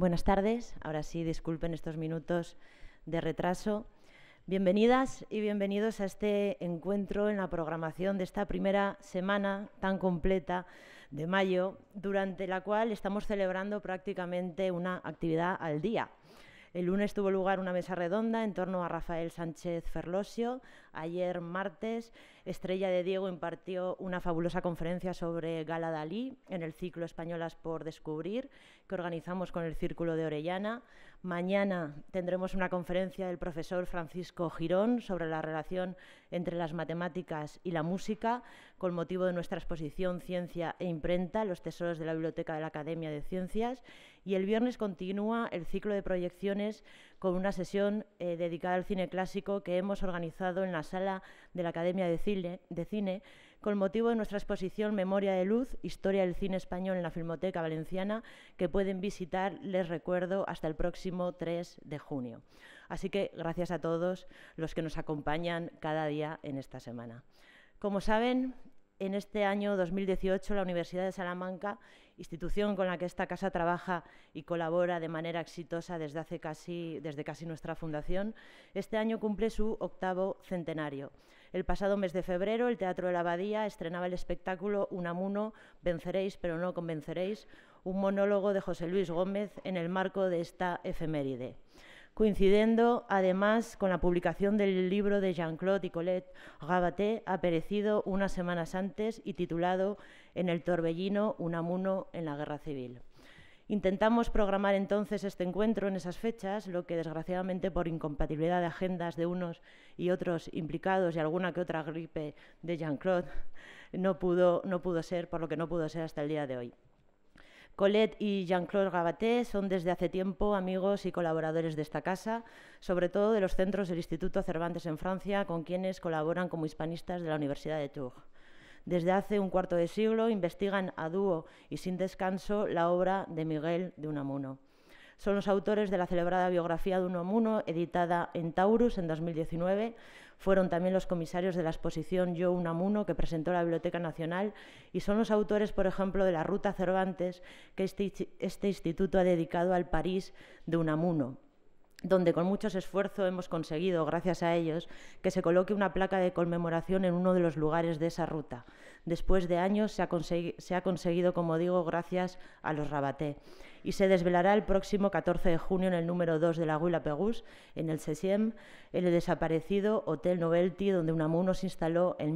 Buenas tardes. Ahora sí, disculpen estos minutos de retraso. Bienvenidas y bienvenidos a este encuentro en la programación de esta primera semana tan completa de mayo, durante la cual estamos celebrando prácticamente una actividad al día. El lunes tuvo lugar una mesa redonda en torno a Rafael Sánchez Ferlosio. Ayer, martes, Estrella de Diego impartió una fabulosa conferencia sobre Gala Dalí en el ciclo Españolas por Descubrir, que organizamos con el Círculo de Orellana. Mañana tendremos una conferencia del profesor Francisco Girón sobre la relación entre las matemáticas y la música, con motivo de nuestra exposición Ciencia e Imprenta, los tesoros de la Biblioteca de la Academia de Ciencias. Y el viernes continúa el ciclo de proyecciones con una sesión dedicada al cine clásico que hemos organizado en la sala de la Academia de Cine con motivo de nuestra exposición Memoria de Luz, Historia del Cine Español en la Filmoteca Valenciana, que pueden visitar, les recuerdo, hasta el próximo 3 de junio. Así que gracias a todos los que nos acompañan cada día en esta semana. Como saben, en este año 2018 la Universidad de Salamanca, institución con la que esta casa trabaja y colabora de manera exitosa desde casi nuestra fundación, este año cumple su 8º centenario. El pasado mes de febrero, el Teatro de la Abadía estrenaba el espectáculo Unamuno, venceréis pero no convenceréis, un monólogo de José Luis Gómez en el marco de esta efeméride, coincidiendo además con la publicación del libro de Jean-Claude y Colette Gabaté, aparecido unas semanas antes y titulado En el torbellino, Unamuno en la Guerra Civil. Intentamos programar entonces este encuentro en esas fechas, lo que desgraciadamente por incompatibilidad de agendas de unos y otros implicados y alguna que otra gripe de Jean-Claude no pudo ser, por lo que no pudo ser hasta el día de hoy. Colette y Jean-Claude Gabaté son desde hace tiempo amigos y colaboradores de esta casa, sobre todo de los centros del Instituto Cervantes en Francia, con quienes colaboran como hispanistas de la Universidad de Tours. Desde hace un cuarto de siglo investigan a dúo y sin descanso la obra de Miguel de Unamuno. Son los autores de la celebrada biografía de Unamuno, editada en Taurus en 2019. Fueron también los comisarios de la exposición Yo Unamuno, que presentó la Biblioteca Nacional, y son los autores, por ejemplo, de la Ruta Cervantes, que este instituto ha dedicado al París de Unamuno, donde con mucho esfuerzo hemos conseguido, gracias a ellos, que se coloque una placa de conmemoración en uno de los lugares de esa ruta. Después de años se ha conseguido, como digo, gracias a los Rabaté. Y se desvelará el próximo 14 de junio en el número 2 de la Rue La Pérouse, en el 16e, en el desaparecido Hotel Novelty, donde Unamuno se instaló en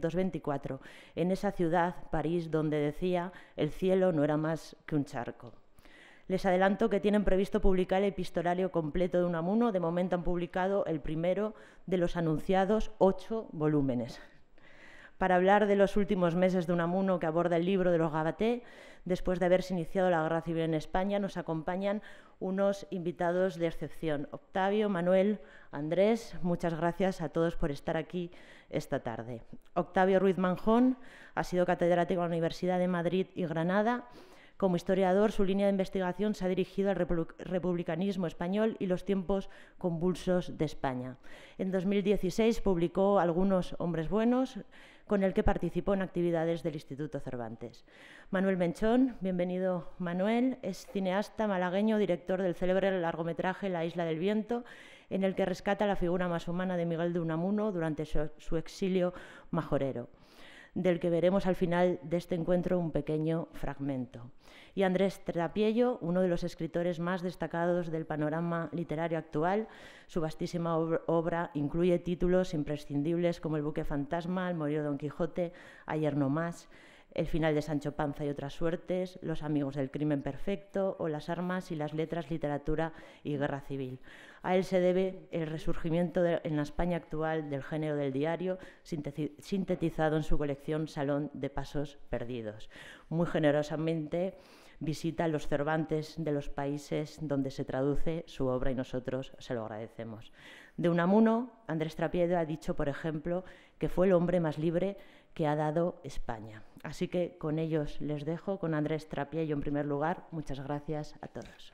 1924, en esa ciudad, París, donde decía el cielo no era más que un charco. Les adelanto que tienen previsto publicar el epistolario completo de Unamuno. De momento han publicado el primero de los anunciados 8 volúmenes. Para hablar de los últimos meses de Unamuno, que aborda el libro de los Gabaté, después de haberse iniciado la Guerra Civil en España, nos acompañan unos invitados de excepción. Octavio, Manuel, Andrés, muchas gracias a todos por estar aquí esta tarde. Octavio Ruiz Manjón ha sido catedrático en la Universidad de Madrid y Granada. Como historiador, su línea de investigación se ha dirigido al republicanismo español y los tiempos convulsos de España. En 2016 publicó Algunos hombres buenos, con el que participó en actividades del Instituto Cervantes. Manuel Menchón, bienvenido Manuel, es cineasta malagueño, director del célebre largometraje La isla del viento, en el que rescata la figura más humana de Miguel de Unamuno durante su exilio majorero, del que veremos al final de este encuentro un pequeño fragmento. Y Andrés Trapiello, uno de los escritores más destacados del panorama literario actual. Su vastísima obra incluye títulos imprescindibles como El buque fantasma, El morir de Don Quijote, Ayer no más, El final de Sancho Panza y otras suertes, Los amigos del crimen perfecto o Las armas y las letras, literatura y guerra civil. A él se debe el resurgimiento en la España actual del género del diario, sintetizado en su colección Salón de Pasos Perdidos. Muy generosamente visita los Cervantes de los países donde se traduce su obra y nosotros se lo agradecemos. De Unamuno, Andrés Trapiello ha dicho, por ejemplo, que fue el hombre más libre que ha dado España. Así que con ellos les dejo, con Andrés Trapiello en primer lugar. Muchas gracias a todos.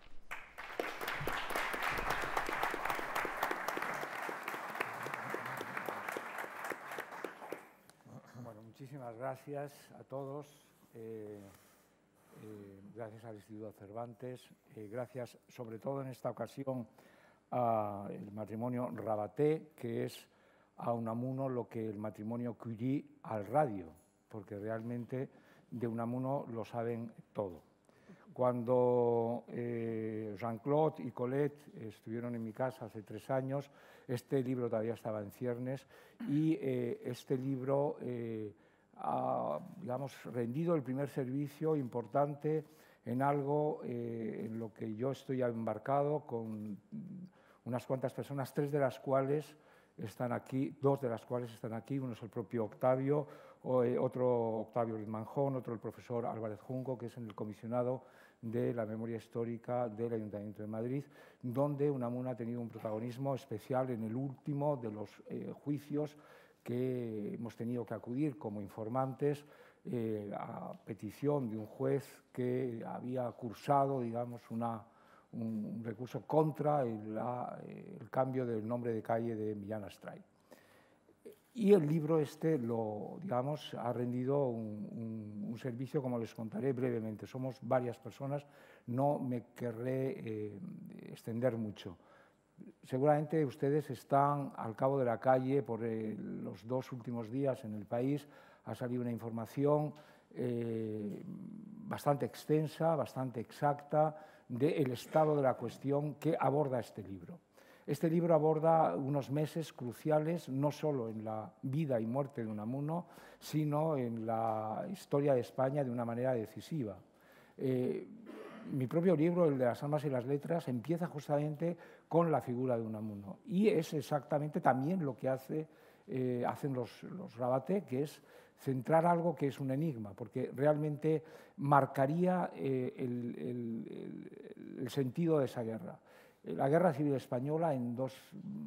Bueno, muchísimas gracias a todos. Gracias al Instituto Cervantes. gracias sobre todo en esta ocasión al matrimonio Rabaté, que es a Unamuno lo que el matrimonio Curie al radio, porque realmente de Unamuno lo saben todo. Cuando Jean-Claude y Colette estuvieron en mi casa hace 3 años, este libro todavía estaba en ciernes y este libro ha, digamos, rendido el primer servicio importante en algo en lo que yo estoy embarcado con unas cuantas personas, 3 de las cuales están aquí, 2 de las cuales están aquí, uno es el propio Octavio, otro Octavio Manjón, otro el profesor Álvarez Junco, que es el comisionado de la memoria histórica del Ayuntamiento de Madrid, donde Unamuno ha tenido un protagonismo especial en el último de los juicios que hemos tenido que acudir como informantes a petición de un juez que había cursado, digamos, un recurso contra el cambio del nombre de calle de Millán Astray. Y el libro digamos, ha rendido un servicio, como les contaré brevemente. Somos varias personas, no me querré extender mucho. Seguramente ustedes están al cabo de la calle por los 2 últimos días en el país. Ha salido una información bastante extensa, bastante exacta del estado de la cuestión que aborda este libro. Este libro aborda unos meses cruciales, no solo en la vida y muerte de Unamuno, sino en la historia de España de una manera decisiva. Mi propio libro, el de las almas y las letras, empieza justamente con la figura de Unamuno y es exactamente también lo que hacen los Rabaté, que es centrar algo que es un enigma, porque realmente marcaría el sentido de esa guerra. La Guerra Civil Española, en dos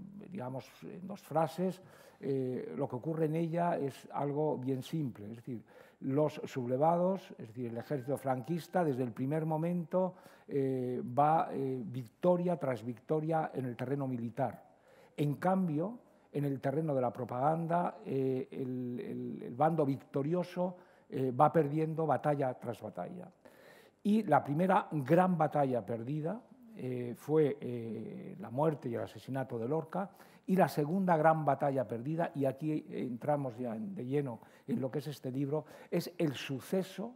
frases, lo que ocurre en ella es algo bien simple, es decir, los sublevados, es decir, el ejército franquista, desde el primer momento va victoria tras victoria en el terreno militar. En cambio, en el terreno de la propaganda, el bando victorioso va perdiendo batalla tras batalla. Y la primera gran batalla perdida fue la muerte y el asesinato de Lorca, y la segunda gran batalla perdida, y aquí entramos ya de lleno en lo que es este libro, es el suceso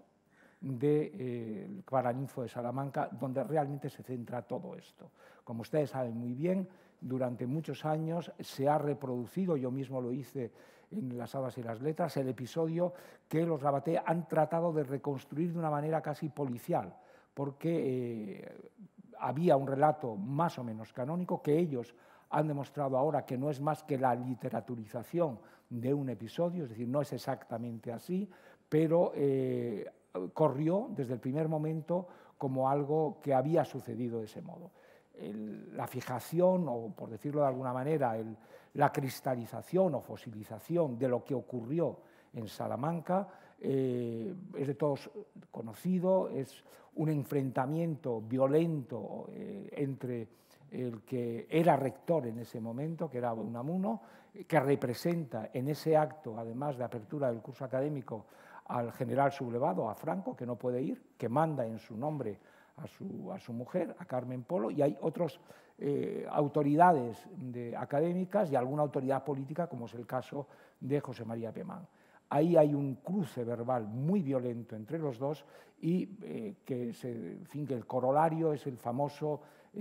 del Paraninfo de Salamanca, donde realmente se centra todo esto. Como ustedes saben muy bien, durante muchos años se ha reproducido, yo mismo lo hice en Las almas y las letras, el episodio que los Rabaté han tratado de reconstruir de una manera casi policial, porque había un relato más o menos canónico que ellos han demostrado ahora que no es más que la literaturización de un episodio, es decir, no es exactamente así, pero corrió desde el primer momento como algo que había sucedido de ese modo. La fijación, o por decirlo de alguna manera, la cristalización o fosilización de lo que ocurrió en Salamanca es de todos conocido, es un enfrentamiento violento entre el que era rector en ese momento, que era Unamuno, que representa en ese acto, además de apertura del curso académico, al general sublevado, a Franco, que no puede ir, que manda en su nombre a su mujer, a Carmen Polo, y hay otras autoridades académicas y alguna autoridad política, como es el caso de José María Pemán. Ahí hay un cruce verbal muy violento entre los dos y que el corolario es el famoso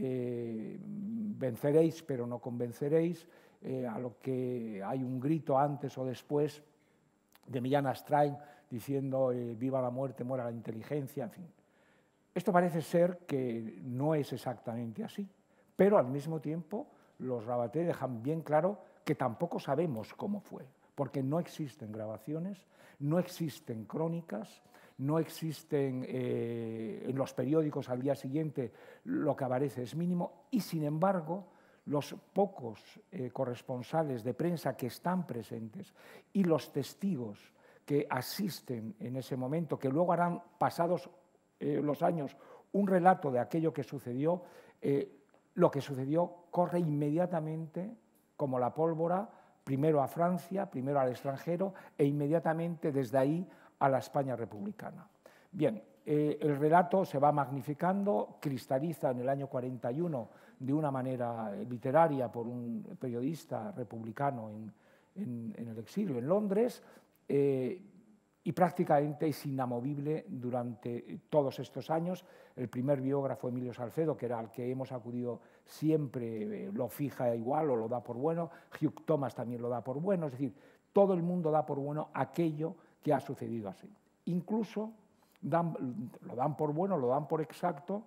venceréis pero no convenceréis, a lo que hay un grito antes o después de Millán Astray diciendo viva la muerte, muera la inteligencia, en fin. Esto parece ser que no es exactamente así, pero al mismo tiempo los Rabaté dejan bien claro que tampoco sabemos cómo fue, porque no existen grabaciones, no existen crónicas, no existen en los periódicos al día siguiente, lo que aparece es mínimo, y sin embargo los pocos corresponsales de prensa que están presentes y los testigos que asisten en ese momento, que luego harán pasados los años un relato de aquello que sucedió, lo que sucedió corre inmediatamente como la pólvora, primero a Francia, primero al extranjero e inmediatamente desde ahí a la España republicana. Bien, el relato se va magnificando, cristaliza en el año 41 de una manera literaria por un periodista republicano en el exilio en Londres, y prácticamente es inamovible durante todos estos años. El primer biógrafo, Emilio Salcedo, que era al que hemos acudido siempre, lo fija igual o lo da por bueno. Hugh Thomas también lo da por bueno. Es decir, todo el mundo da por bueno aquello que ha sucedido así. Incluso lo dan por bueno, lo dan por exacto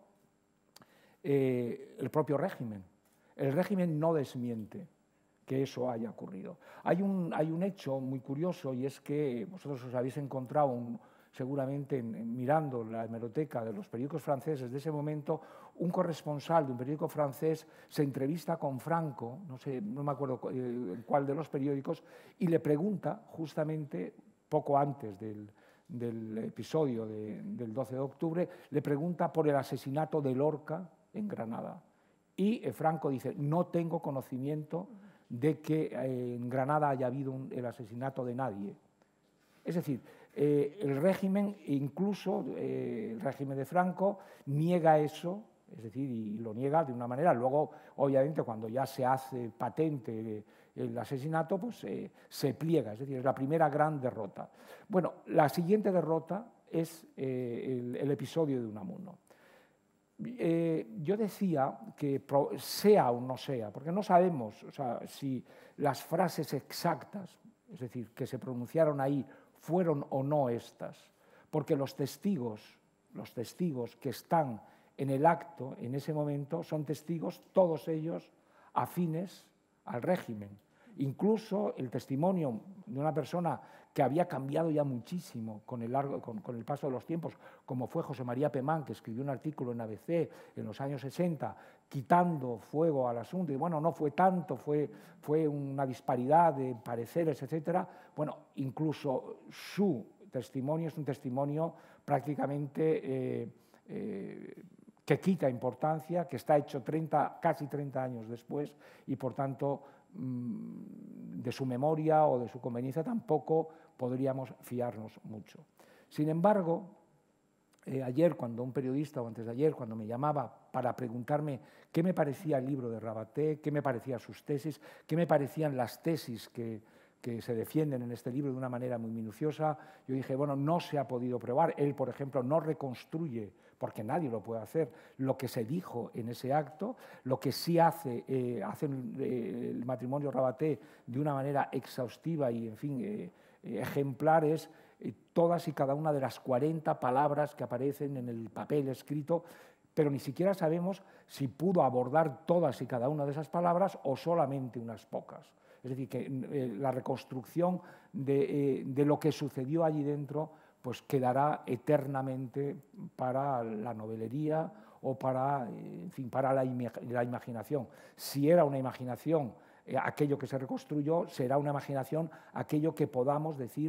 el propio régimen. El régimen no desmiente que eso haya ocurrido. Hay un hecho muy curioso, y es que vosotros os habéis encontrado seguramente mirando la hemeroteca de los periódicos franceses de ese momento, un corresponsal de un periódico francés se entrevista con Franco, no me acuerdo cuál de los periódicos, y le pregunta justamente poco antes del episodio del 12 de octubre, le pregunta por el asesinato de Lorca en Granada. Y Franco dice, no tengo conocimiento de que en Granada haya habido el asesinato de nadie. Es decir, el régimen, incluso el régimen de Franco, niega eso, es decir, y lo niega de una manera. Luego, obviamente, cuando ya se hace patente el asesinato, pues se pliega, es decir, es la primera gran derrota. Bueno, la siguiente derrota es el episodio de Unamuno. Yo decía que sea o no sea, porque no sabemos, o sea, si las frases exactas, es decir, que se pronunciaron ahí, fueron o no estas, porque los testigos que están en el acto en ese momento son testigos, todos ellos afines al régimen. Incluso el testimonio de una persona que había cambiado ya muchísimo con el paso de los tiempos, como fue José María Pemán, que escribió un artículo en ABC en los años 60, quitando fuego al asunto, y bueno, no fue tanto, fue una disparidad de pareceres, etcétera. Bueno, incluso su testimonio es un testimonio prácticamente que quita importancia, que está hecho casi 30 años después, y por tanto de su memoria o de su conveniencia tampoco podríamos fiarnos mucho. Sin embargo, ayer cuando un periodista, o antes de ayer, cuando me llamaba para preguntarme qué me parecía el libro de Rabaté, qué me parecían sus tesis, qué me parecían las tesis que se defienden en este libro de una manera muy minuciosa, yo dije, bueno, no se ha podido probar. Él, por ejemplo, no reconstruye, porque nadie lo puede hacer, lo que se dijo en ese acto. Lo que sí hace el matrimonio Rabaté de una manera exhaustiva y, en fin, ejemplar es todas y cada una de las 40 palabras que aparecen en el papel escrito, pero ni siquiera sabemos si pudo abordar todas y cada una de esas palabras o solamente unas pocas. Es decir, que la reconstrucción de lo que sucedió allí dentro pues quedará eternamente para la novelería o para, en fin, para la imaginación. Si era una imaginación aquello que se reconstruyó, será una imaginación aquello que podamos decir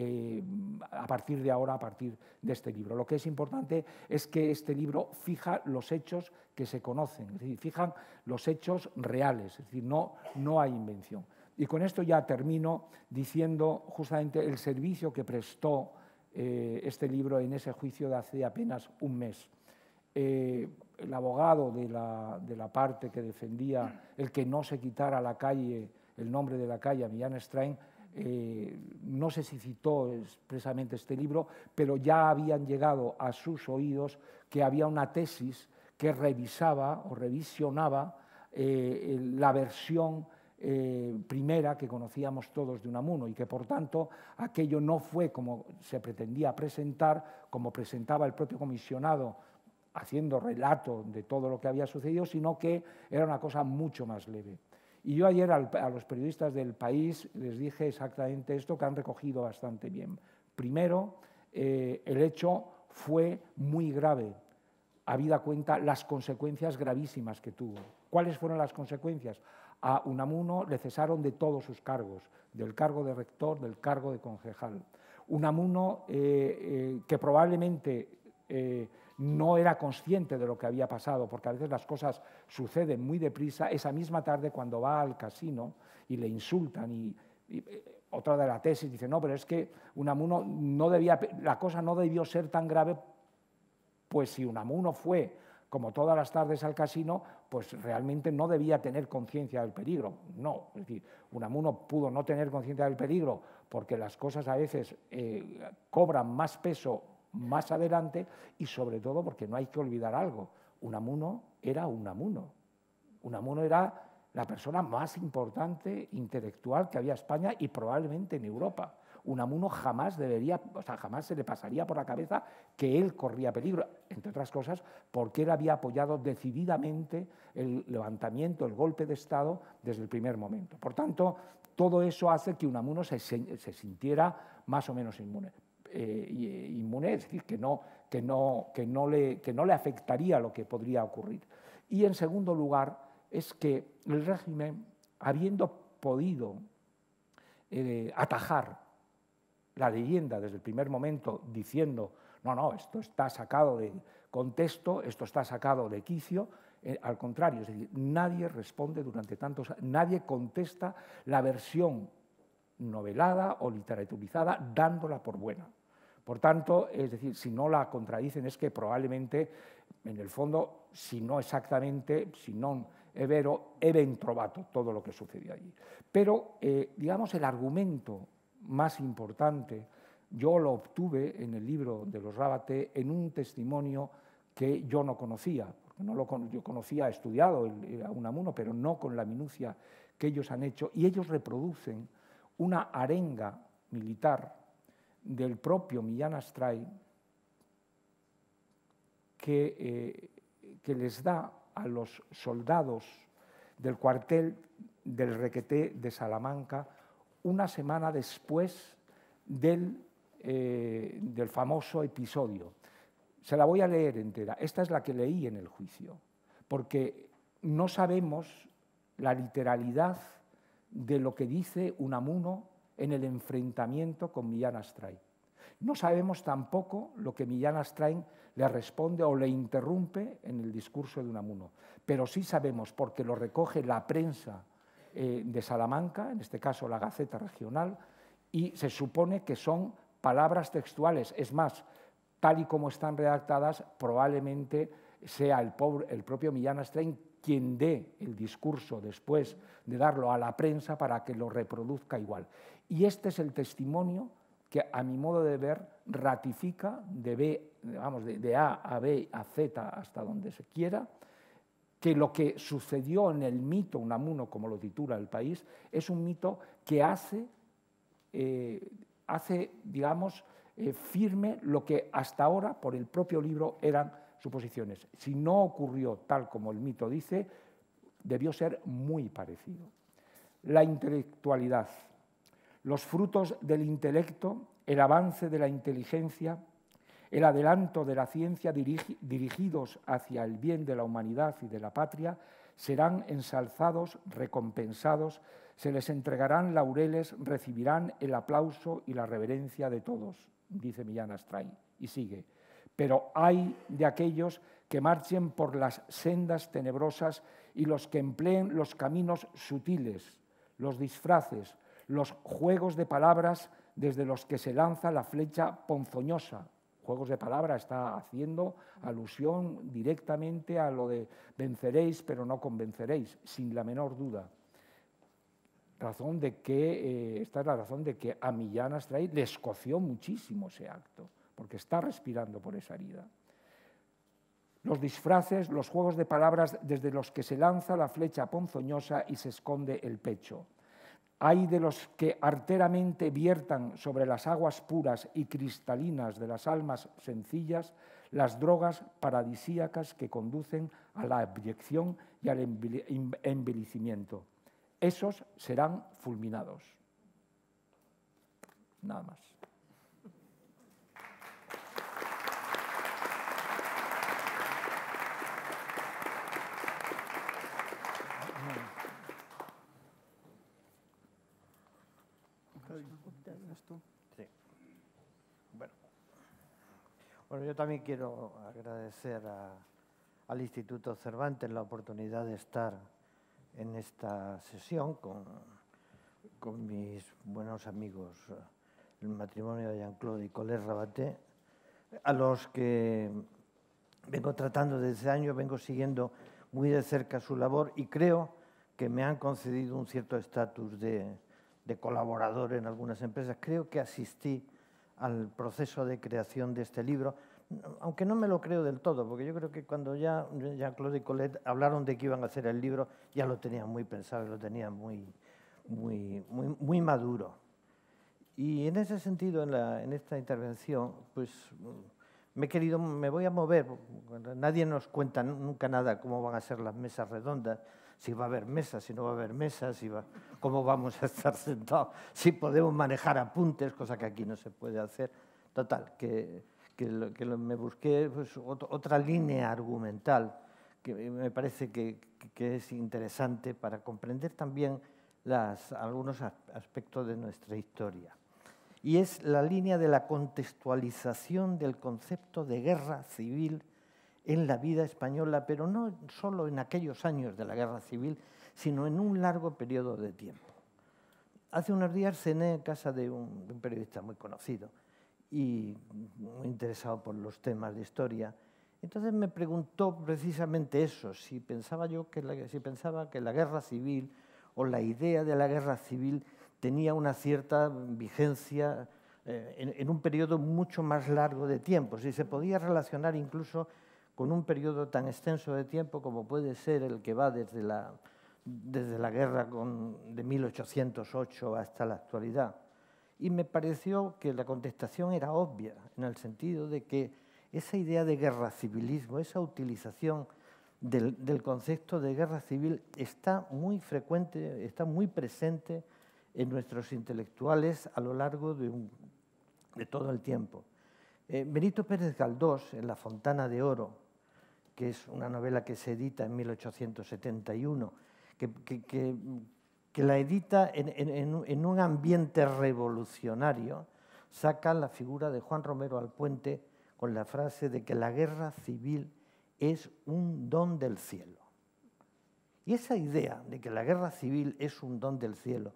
a partir de ahora, a partir de este libro. Lo que es importante es que este libro fija los hechos que se conocen, es decir, fijan los hechos reales, es decir, no hay invención. Y con esto ya termino diciendo justamente el servicio que prestó este libro en ese juicio de hace apenas un mes. El abogado de la parte que defendía el que no se quitara la calle, el nombre de la calle a Millán Strain, no sé si citó expresamente este libro, pero ya habían llegado a sus oídos que había una tesis que revisaba o revisionaba la versión primera que conocíamos todos de Unamuno, y que por tanto aquello no fue como se pretendía presentar, como presentaba el propio comisionado haciendo relato de todo lo que había sucedido, sino que era una cosa mucho más leve. Y yo ayer a los periodistas del País les dije exactamente esto, que han recogido bastante bien. Primero, el hecho fue muy grave, habida cuenta las consecuencias gravísimas que tuvo. ¿Cuáles fueron las consecuencias? A Unamuno le cesaron de todos sus cargos, del cargo de rector, del cargo de concejal. Unamuno, que probablemente no era consciente de lo que había pasado, porque a veces las cosas suceden muy deprisa, esa misma tarde cuando va al casino y le insultan y otra de la tesis dice, no, pero es que Unamuno la cosa no debió ser tan grave Pues si Unamuno fue, como todas las tardes, al casino, pues realmente no debía tener conciencia del peligro. No, es decir, Unamuno pudo no tener conciencia del peligro porque las cosas a veces cobran más peso más adelante y sobre todo porque no hay que olvidar algo. Unamuno era Unamuno. Unamuno era la persona más importante intelectual que había en España y probablemente en Europa. Unamuno jamás jamás se le pasaría por la cabeza que él corría peligro, entre otras cosas, porque él había apoyado decididamente el levantamiento, el golpe de Estado desde el primer momento. Por tanto, todo eso hace que Unamuno se sintiera más o menos inmune. Es decir, que no le afectaría lo que podría ocurrir. Y en segundo lugar, es que el régimen, habiendo podido atajar la leyenda desde el primer momento diciendo no, esto está sacado de contexto, esto está sacado de quicio, al contrario, es decir, nadie responde durante tantos años, nadie contesta la versión novelada o literaturizada dándola por buena. Por tanto, es decir, si no la contradicen es que probablemente, en el fondo, si no exactamente, si non è vero, è ben trovato todo lo que sucedió allí. Pero, digamos, el argumento más importante yo lo obtuve en el libro de los Rábate en un testimonio que yo no conocía, porque yo conocía, he estudiado a Unamuno, pero no con la minucia que ellos han hecho, y ellos reproducen una arenga militar del propio Millán Astray que les da a los soldados del cuartel del Requeté de Salamanca una semana después del famoso episodio. Se la voy a leer entera. Esta es la que leí en el juicio, porque no sabemos la literalidad de lo que dice Unamuno en el enfrentamiento con Millán Astray. No sabemos tampoco lo que Millán Astray le responde o le interrumpe en el discurso de Unamuno, pero sí sabemos, porque lo recoge la prensa de Salamanca, en este caso la Gaceta Regional, y se supone que son palabras textuales. Es más, tal y como están redactadas, probablemente sea el propio Millán Astray quien dé el discurso después de darlo a la prensa para que lo reproduzca igual. Y este es el testimonio que, a mi modo de ver, ratifica de A a B a Z hasta donde se quiera, que lo que sucedió en el mito Unamuno, como lo titula El País, es un mito que hace digamos, firme lo que hasta ahora, por el propio libro, eran suposiciones. Si no ocurrió tal como el mito dice, debió ser muy parecido. La intelectualidad, los frutos del intelecto, el avance de la inteligencia, el adelanto de la ciencia dirigidos hacia el bien de la humanidad y de la patria, serán ensalzados, recompensados, se les entregarán laureles, recibirán el aplauso y la reverencia de todos, dice Millán Astray, y sigue. Pero hay de aquellos que marchen por las sendas tenebrosas y los que empleen los caminos sutiles, los disfraces, los juegos de palabras desde los que se lanza la flecha ponzoñosa. Juegos de palabras está haciendo alusión directamente a lo de venceréis, pero no convenceréis, sin la menor duda. Esta es la razón de que a Millán Astray le escoció muchísimo ese acto, porque está respirando por esa herida. Los disfraces, los juegos de palabras desde los que se lanza la flecha ponzoñosa y se esconde el pecho. Hay de los que arteramente viertan sobre las aguas puras y cristalinas de las almas sencillas las drogas paradisíacas que conducen a la abyección y al envilecimiento. Esos serán fulminados. Nada más. Sí. Bueno, yo también quiero agradecer al Instituto Cervantes la oportunidad de estar en esta sesión con mis buenos amigos, el matrimonio de Jean-Claude y Colette Rábate, a los que vengo tratando desde ese año, vengo siguiendo muy de cerca su labor y creo que me han concedido un cierto estatus de colaborador en algunas empresas. Creo que asistí al proceso de creación de este libro, aunque no me lo creo del todo, porque yo creo que cuando ya Jean-Claude y Colette hablaron de que iban a hacer el libro, ya lo tenían muy pensado y lo tenían muy maduro. Y en ese sentido, en esta intervención, pues me voy a mover. Nadie nos cuenta nunca nada cómo van a ser las mesas redondas, si va a haber mesas, si no va a haber mesas, cómo vamos a estar sentados, si podemos manejar apuntes, cosa que aquí no se puede hacer. Total, me busqué pues, otra línea argumental que me parece que es interesante para comprender también algunos aspectos de nuestra historia. Y es la línea de la contextualización del concepto de guerra civil en la vida española, pero no solo en aquellos años de la guerra civil, sino en un largo periodo de tiempo. Hace unos días cené en casa de un periodista muy conocido y muy interesado por los temas de historia. Entonces me preguntó precisamente eso, si pensaba que la guerra civil o la idea de la guerra civil tenía una cierta vigencia en un periodo mucho más largo de tiempo, si se podía relacionar incluso con un periodo tan extenso de tiempo como puede ser el que va desde la guerra de 1808 hasta la actualidad. Y me pareció que la contestación era obvia, en el sentido de que esa idea de guerra civilismo, esa utilización del concepto de guerra civil está muy frecuente, está muy presente en nuestros intelectuales a lo largo de todo el tiempo. Benito Pérez Galdós, en La Fontana de Oro, que es una novela que se edita en 1871, que la edita en un ambiente revolucionario, saca la figura de Juan Romero Alpuente con la frase de que la guerra civil es un don del cielo. Y esa idea de que la guerra civil es un don del cielo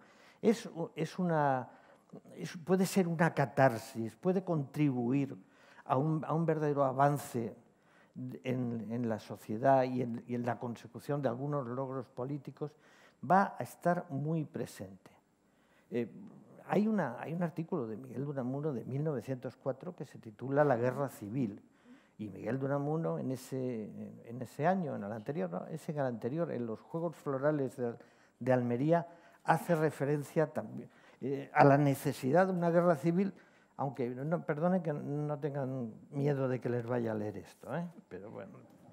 puede ser una catarsis, puede contribuir a un verdadero avance en la sociedad y en la consecución de algunos logros políticos, va a estar muy presente. Hay un artículo de Miguel de Unamuno de 1904 que se titula La guerra civil, y Miguel de Unamuno en ese año, en el anterior, en los Juegos Florales de Almería, hace referencia también a la necesidad de una guerra civil, aunque perdonen que no tengan miedo de que les vaya a leer esto, pero bueno.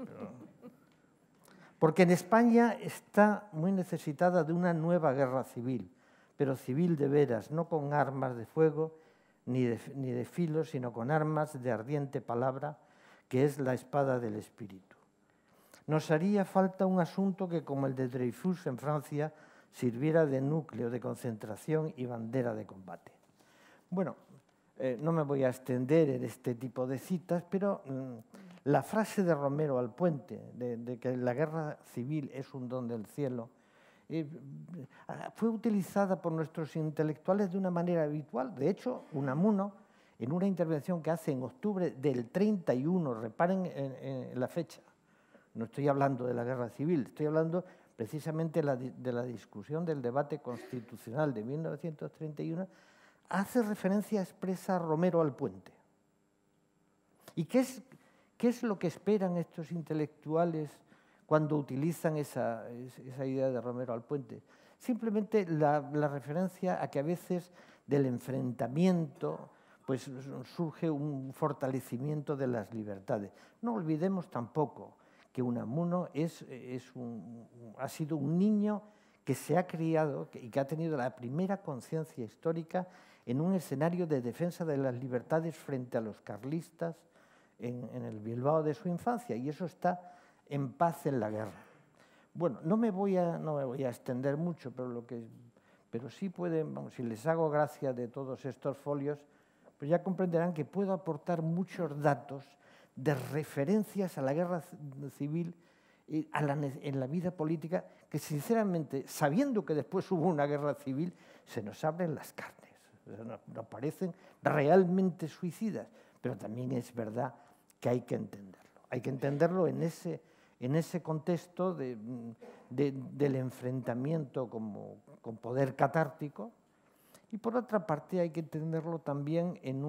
Porque en España está muy necesitada de una nueva guerra civil, pero civil de veras, no con armas de fuego ni de filo, sino con armas de ardiente palabra, que es la espada del espíritu. Nos haría falta un asunto que, como el de Dreyfus en Francia, sirviera de núcleo de concentración y bandera de combate. Bueno, no me voy a extender en este tipo de citas, pero la frase de Romero Alpuente, de que la guerra civil es un don del cielo, fue utilizada por nuestros intelectuales de una manera habitual. De hecho, Unamuno, en una intervención que hace en octubre del 31, reparen en la fecha, no estoy hablando de la guerra civil, estoy hablando precisamente de la discusión del debate constitucional de 1931, hace referencia expresa a Romero Alpuente. ¿Y qué es lo que esperan estos intelectuales cuando utilizan esa idea de Romero Alpuente? Simplemente la referencia a que a veces del enfrentamiento pues, surge un fortalecimiento de las libertades. No olvidemos tampoco que Unamuno ha sido un niño que se ha criado y que ha tenido la primera conciencia histórica en un escenario de defensa de las libertades frente a los carlistas en el Bilbao de su infancia, y eso está en paz en la guerra. Bueno, no me voy a extender mucho, pero sí si les hago gracia de todos estos folios, pues ya comprenderán que puedo aportar muchos datos de referencias a la guerra civil en la vida política, que sinceramente, sabiendo que después hubo una guerra civil, se nos abren las carnes, nos parecen realmente suicidas, pero también es verdad que hay que entenderlo. hay que entenderlo en ese contexto del enfrentamiento con poder catártico, y por otra parte hay que entenderlo también en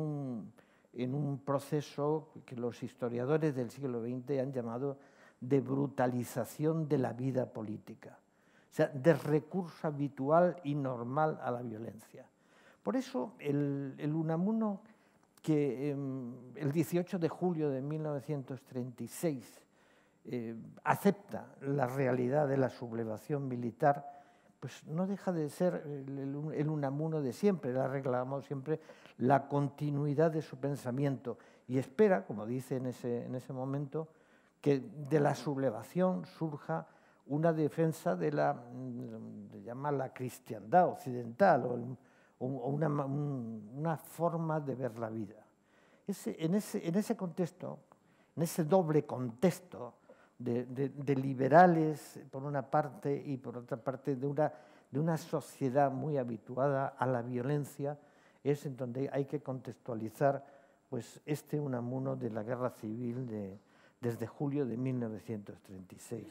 un proceso que los historiadores del siglo XX han llamado de brutalización de la vida política, o sea, de recurso habitual y normal a la violencia. Por eso el Unamuno, que el 18 de julio de 1936 acepta la realidad de la sublevación militar, pues no deja de ser el Unamuno de siempre. Le ha reclamado siempre la continuidad de su pensamiento y espera, como dice en ese momento, que de la sublevación surja una defensa de la cristiandad occidental o una forma de ver la vida. En ese contexto, en ese doble contexto de liberales por una parte y por otra parte de una sociedad muy habituada a la violencia, es en donde hay que contextualizar pues, Unamuno de la Guerra Civil desde julio de 1936.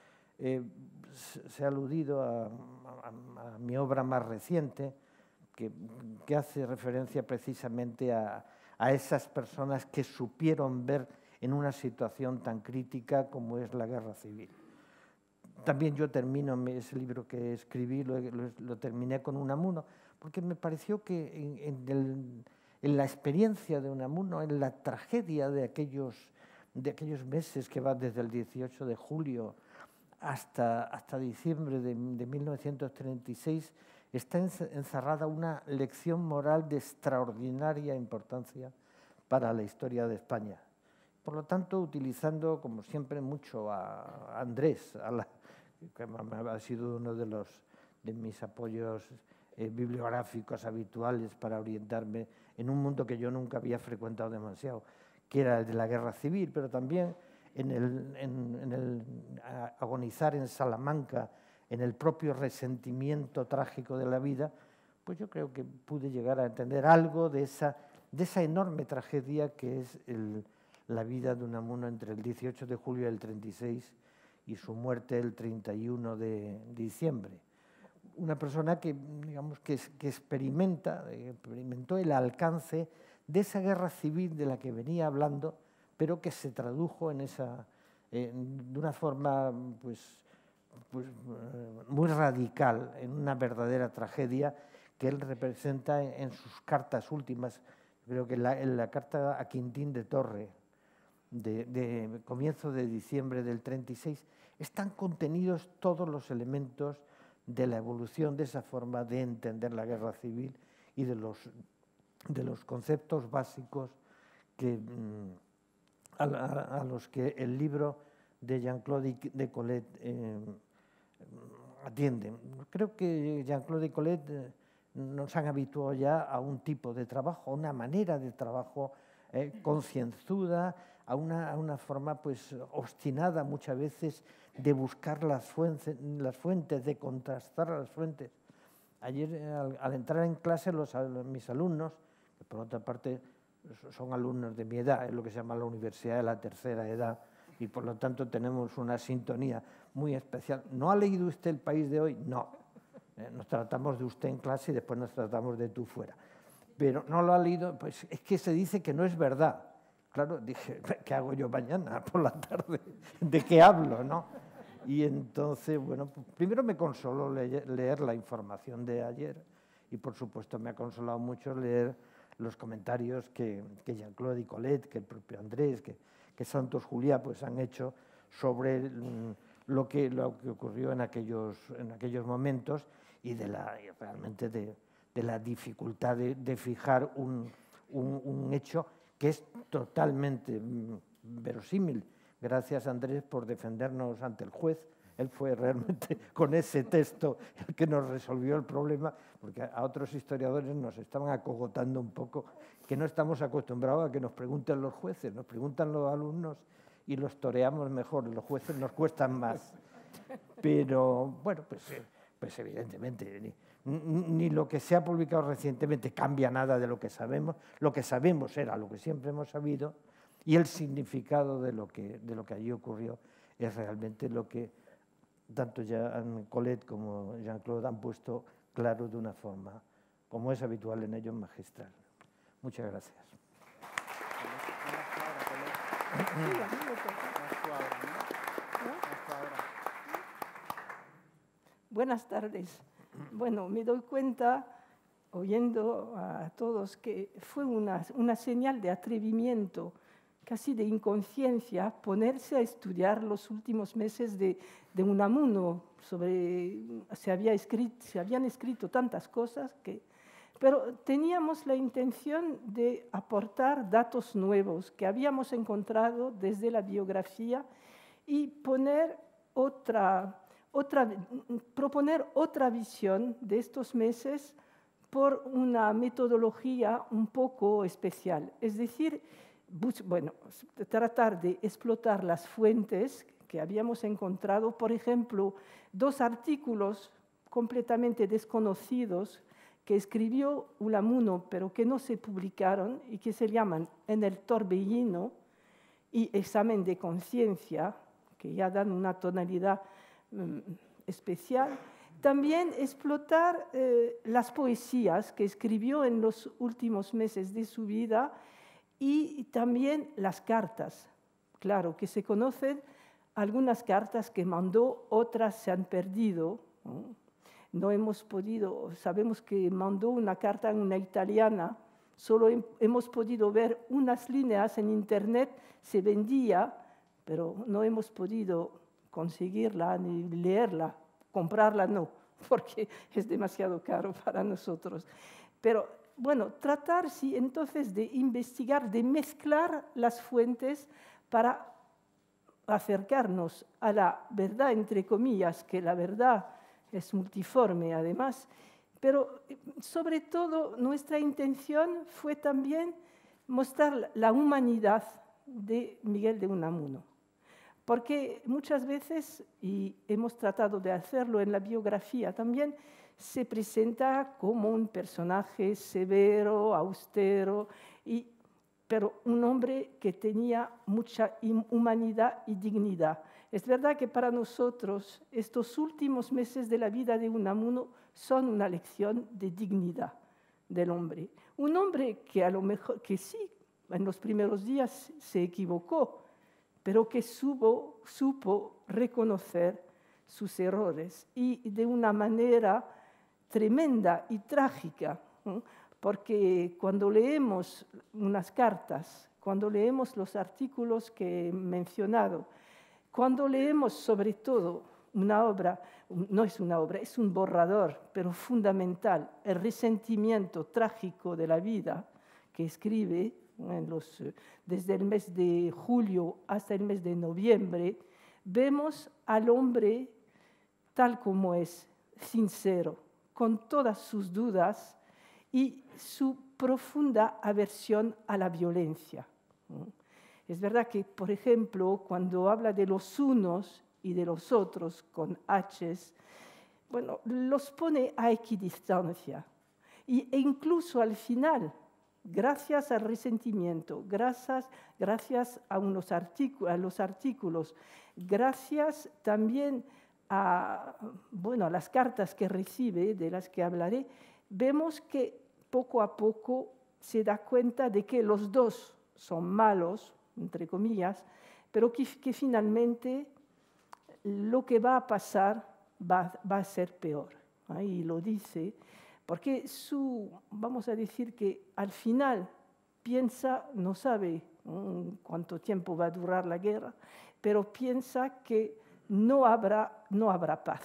Se ha aludido a mi obra más reciente, que hace referencia precisamente a esas personas que supieron ver en una situación tan crítica como es la guerra civil. También yo termino ese libro que escribí, lo terminé con Unamuno, porque me pareció que en la experiencia de Unamuno, en la tragedia de aquellos meses que van desde el 18 de julio hasta diciembre de 1936, está encerrada una lección moral de extraordinaria importancia para la historia de España. Por lo tanto, utilizando, como siempre, mucho a Andrés, que ha sido uno de mis apoyos bibliográficos habituales para orientarme en un mundo que yo nunca había frecuentado demasiado, que era el de la guerra civil, pero también en el agonizar en Salamanca, en el propio resentimiento trágico de la vida, pues yo creo que pude llegar a entender algo de esa enorme tragedia que es la vida de Unamuno entre el 18 de julio del 36 y su muerte el 31 de diciembre. Una persona que, digamos, que experimentó el alcance de esa guerra civil de la que venía hablando, pero que se tradujo de una forma pues, muy radical, en una verdadera tragedia que él representa en sus cartas últimas. Creo que en la carta a Quintín de Torre, de comienzo de diciembre del 36, están contenidos todos los elementos de la evolución de esa forma de entender la guerra civil y de los conceptos básicos a los que el libro de Jean-Claude de Collet atiende. Creo que Jean-Claude de Collet nos han habituado ya a un tipo de trabajo, a una manera de trabajo concienzuda, a una forma pues, obstinada muchas veces de buscar las fuentes, de contrastar las fuentes. Ayer, al entrar en clase, mis alumnos, que por otra parte son alumnos de mi edad, es lo que se llama la Universidad de la Tercera Edad, y por lo tanto tenemos una sintonía muy especial. ¿No ha leído usted El País de hoy? No. Nos tratamos de usted en clase y después nos tratamos de tú fuera. Pero no lo ha leído, pues es que se dice que no es verdad. Claro, dije, ¿qué hago yo mañana por la tarde? ¿De qué hablo, no? Y entonces, bueno, primero me consoló leer la información de ayer y, por supuesto, me ha consolado mucho leer los comentarios que Jean-Claude y Collet, que el propio Andrés, que Santos Juliá pues, han hecho sobre lo que ocurrió en aquellos momentos y realmente de la dificultad de fijar un hecho que es totalmente verosímil. Gracias, Andrés, por defendernos ante el juez. Él fue realmente con ese texto el que nos resolvió el problema, porque a otros historiadores nos estaban acogotando un poco, que no estamos acostumbrados a que nos pregunten los jueces, nos preguntan los alumnos y los toreamos mejor, los jueces nos cuestan más. Pero, bueno, pues evidentemente, ni lo que se ha publicado recientemente cambia nada de lo que sabemos. Lo que sabemos era lo que siempre hemos sabido, Y el significado de lo que allí ocurrió es realmente lo que tanto Jean Collet como Jean-Claude han puesto claro de una forma, como es habitual en ellos, magistral. Muchas gracias. Buenas tardes. Bueno, me doy cuenta, oyendo a todos, que fue una señal de atrevimiento, casi de inconsciencia, ponerse a estudiar los últimos meses de Unamuno. Se habían escrito tantas cosas pero teníamos la intención de aportar datos nuevos que habíamos encontrado desde la biografía y proponer otra visión de estos meses por una metodología un poco especial. Es decir, tratar de explotar las fuentes que habíamos encontrado, por ejemplo, 2 artículos completamente desconocidos que escribió Unamuno, pero que no se publicaron y que se llaman En el torbellino y Examen de conciencia, que ya dan una tonalidad especial. También explotar las poesías que escribió en los últimos meses de su vida y también las cartas. Claro, que se conocen algunas cartas que mandó, otras se han perdido. No hemos podido, sabemos que mandó una carta en una italiana, solo hemos podido ver unas líneas en internet, se vendía, pero no hemos podido conseguirla ni leerla, comprarla no, porque es demasiado caro para nosotros. Pero bueno, tratar entonces de investigar, de mezclar las fuentes para acercarnos a la verdad, entre comillas, que la verdad es multiforme además, pero sobre todo nuestra intención fue también mostrar la humanidad de Miguel de Unamuno. Porque muchas veces, y hemos tratado de hacerlo en la biografía también, se presenta como un personaje severo, austero, pero un hombre que tenía mucha humanidad y dignidad. Es verdad que para nosotros estos últimos meses de la vida de Unamuno son una lección de dignidad del hombre. Un hombre que a lo mejor, que sí, en los primeros días se equivocó, pero que supo reconocer sus errores y de una manera tremenda y trágica, porque cuando leemos unas cartas, cuando leemos los artículos que he mencionado, cuando leemos sobre todo una obra, no es una obra, es un borrador, pero fundamental, el resentimiento trágico de la vida que escribe desde el mes de julio hasta el mes de noviembre, vemos al hombre tal como es, sincero, con todas sus dudas y su profunda aversión a la violencia. Es verdad que, por ejemplo, cuando habla de los unos y de los otros con H's, bueno, los pone a equidistancia. E incluso al final, gracias al resentimiento, gracias a los artículos, gracias también a las cartas que recibe, de las que hablaré, vemos que poco a poco se da cuenta de que los dos son malos, entre comillas, pero que finalmente lo que va a pasar va a ser peor. Ahí lo dice, porque vamos a decir que al final piensa, no sabe cuánto tiempo va a durar la guerra, pero piensa que no habrá paz.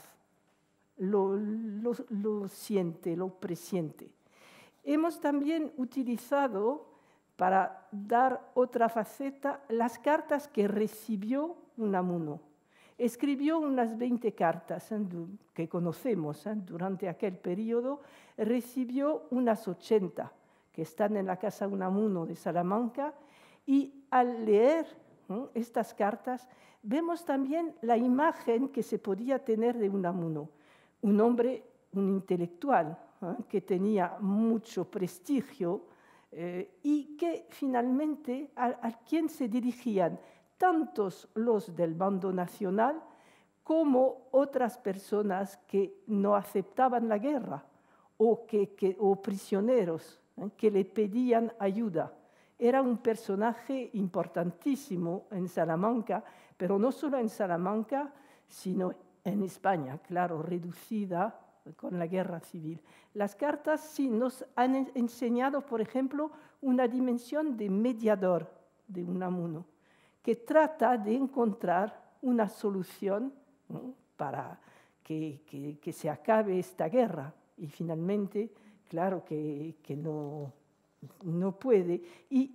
Lo siente, lo presiente. Hemos también utilizado, para dar otra faceta, las cartas que recibió Unamuno. Escribió unas 20 cartas que conocemos durante aquel periodo, recibió unas 80 que están en la Casa Unamuno de Salamanca, y al leer estas cartas vemos también la imagen que se podía tener de Unamuno, un hombre, un intelectual, que tenía mucho prestigio y que finalmente a quien se dirigían tantos los del bando nacional como otras personas que no aceptaban la guerra o prisioneros que le pedían ayuda. Era un personaje importantísimo en Salamanca, pero no solo en Salamanca, sino en España, claro, reducida con la guerra civil. Las cartas sí nos han enseñado, por ejemplo, una dimensión de mediador de Unamuno, que trata de encontrar una solución, ¿no?, para que se acabe esta guerra. Y finalmente, claro que no puede. Y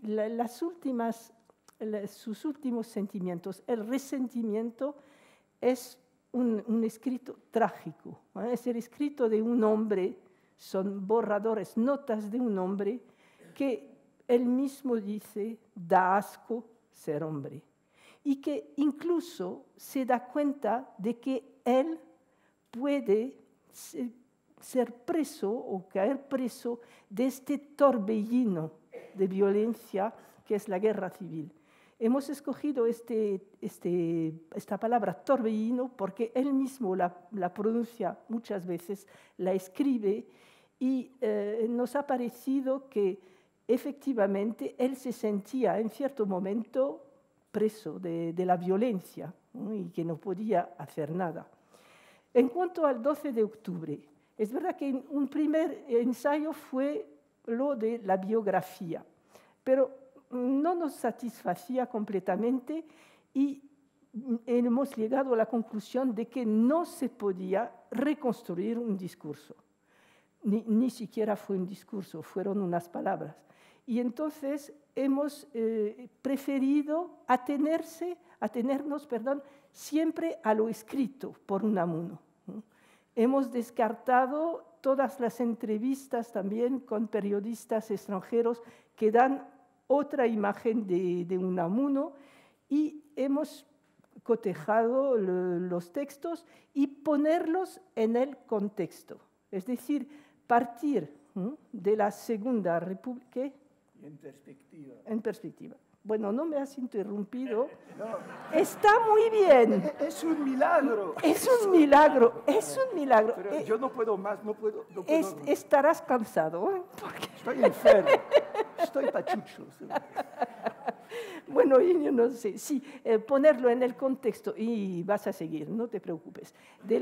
sus últimos sentimientos, el resentimiento, es un escrito trágico. Es el escrito de un hombre, son borradores, notas de un hombre que él mismo dice, da asco ser hombre. Y que incluso se da cuenta de que él puede ser preso o caer preso de este torbellino de violencia que es la guerra civil. Hemos escogido esta palabra torbellino porque él mismo la pronuncia muchas veces, la escribe y nos ha parecido que efectivamente él se sentía en cierto momento preso de la violencia, ¿no?, y que no podía hacer nada. En cuanto al 12 de octubre, es verdad que un primer ensayo fue lo de la biografía, pero no nos satisfacía completamente y hemos llegado a la conclusión de que no se podía reconstruir un discurso. Ni siquiera fue un discurso, fueron unas palabras. Y entonces hemos preferido atenernos siempre a lo escrito por Unamuno. Hemos descartado todas las entrevistas también con periodistas extranjeros que dan otra imagen de Unamuno y hemos cotejado los textos y ponerlos en el contexto. Es decir, partir de la Segunda República. En perspectiva. En perspectiva. Bueno, no me has interrumpido. No. Está muy bien. Es un milagro. Es un milagro, es un milagro. Pero yo no puedo más, no puedo. Estarás cansado, ¿eh? Estoy enfermo, estoy pachucho. Bueno, yo no sé, sí, ponerlo en el contexto y vas a seguir, no te preocupes. De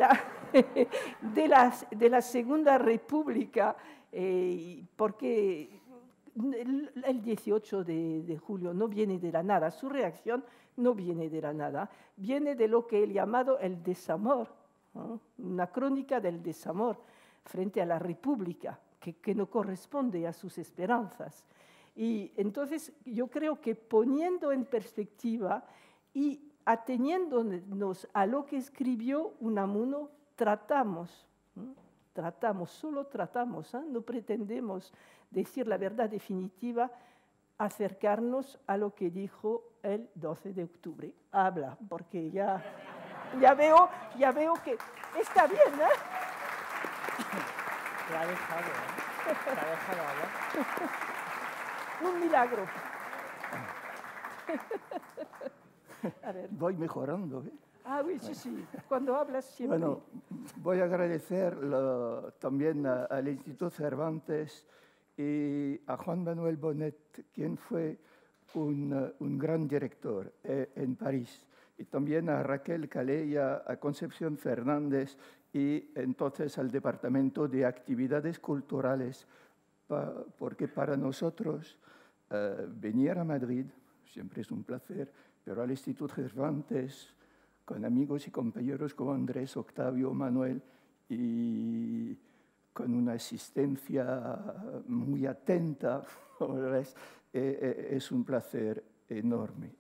la Segunda República, porque el 18 de julio no viene de la nada, su reacción no viene de la nada, viene de lo que él llamado el desamor, ¿no?, una crónica del desamor frente a la República, que no corresponde a sus esperanzas. Y entonces yo creo que poniendo en perspectiva y ateniéndonos a lo que escribió Unamuno, solo tratamos, no pretendemos decir la verdad definitiva, acercarnos a lo que dijo el 12 de octubre. Habla, porque ya veo que está bien, ¿eh? Te ha dejado hablar. Un milagro. A ver. Voy mejorando, ¿eh? Ah, sí, bueno. Sí. Cuando hablas siempre. Bueno, voy a agradecer también al Instituto Cervantes y a Juan Manuel Bonet, quien fue un gran director en París, y también a Raquel Calella, a Concepción Fernández y entonces al Departamento de Actividades Culturales, porque para nosotros venir a Madrid siempre es un placer, pero al Instituto Cervantes, con amigos y compañeros como Andrés, Octavio, Manuel, y con una asistencia muy atenta, es un placer enorme.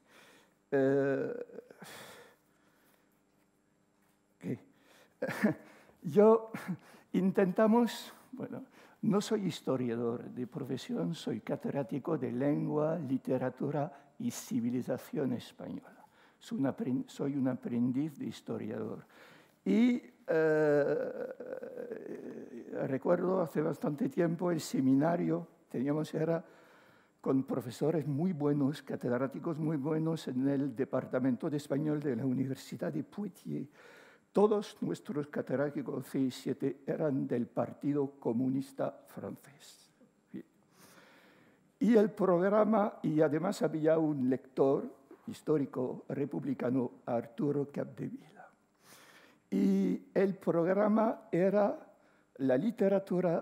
Bueno, no soy historiador de profesión, soy catedrático de lengua, literatura y civilización española. Soy un aprendiz de historiador. Y recuerdo hace bastante tiempo el seminario, era con profesores muy buenos, catedráticos muy buenos en el Departamento de Español de la Universidad de Poitiers. Todos nuestros catedráticos 6 y 7 eran del Partido Comunista Francés. Y el programa, y además había un lector histórico republicano, Arturo Capdevila. Y el programa era la literatura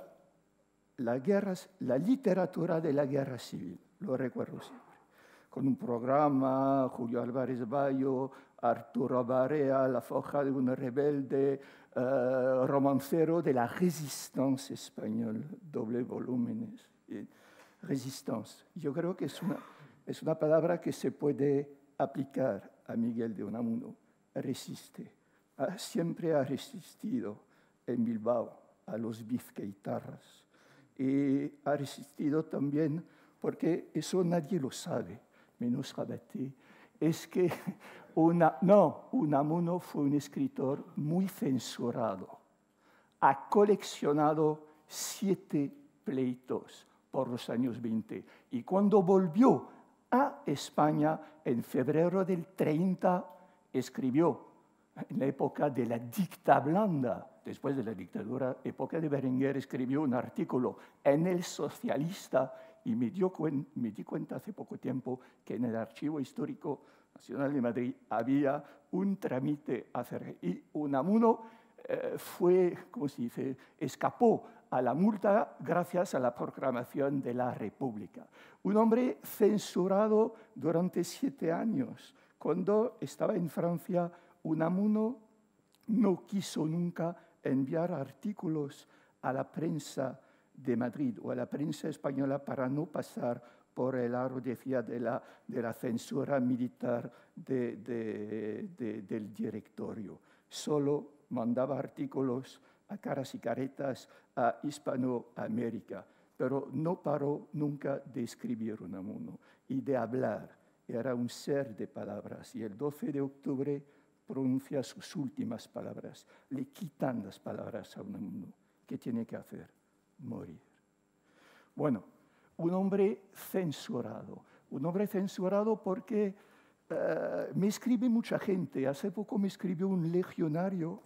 de la guerra civil, lo recuerdo siempre. Con un programa, Julio Álvarez Bayo, Arturo Barea, La foja de un rebelde, romancero de la Résistance española, doble volúmenes. Résistance. Yo creo que es una palabra que se puede aplicar a Miguel de Unamuno. Resiste. Siempre ha resistido en Bilbao a los bizkaitarras. Y ha resistido también, porque eso nadie lo sabe, menos Rabaté, es que Unamuno fue un escritor muy censurado. Ha coleccionado 7 pleitos por los años 20. Y cuando volvió a España, en febrero del 30, escribió, en la época de la dicta blanda, después de la dictadura, época de Berenguer, escribió un artículo en El Socialista y me di cuenta hace poco tiempo que en el Archivo Histórico Nacional de Madrid había un trámite a hacer. Y Unamuno escapó a la multa gracias a la proclamación de la República. Un hombre censurado durante 7 años. Cuando estaba en Francia, Unamuno no quiso nunca enviar artículos a la prensa de Madrid o a la prensa española para no pasar por el aro, decía, de la censura militar del directorio. Solo mandaba artículos a caras y caretas a Hispanoamérica, pero no paró nunca de escribir Unamuno y de hablar. Era un ser de palabras y el 12 de octubre pronuncia sus últimas palabras. Le quitan las palabras a Unamuno. ¿Qué tiene que hacer? Morir. Bueno, un hombre censurado. Un hombre censurado porque me escribe mucha gente. Hace poco me escribió un legionario,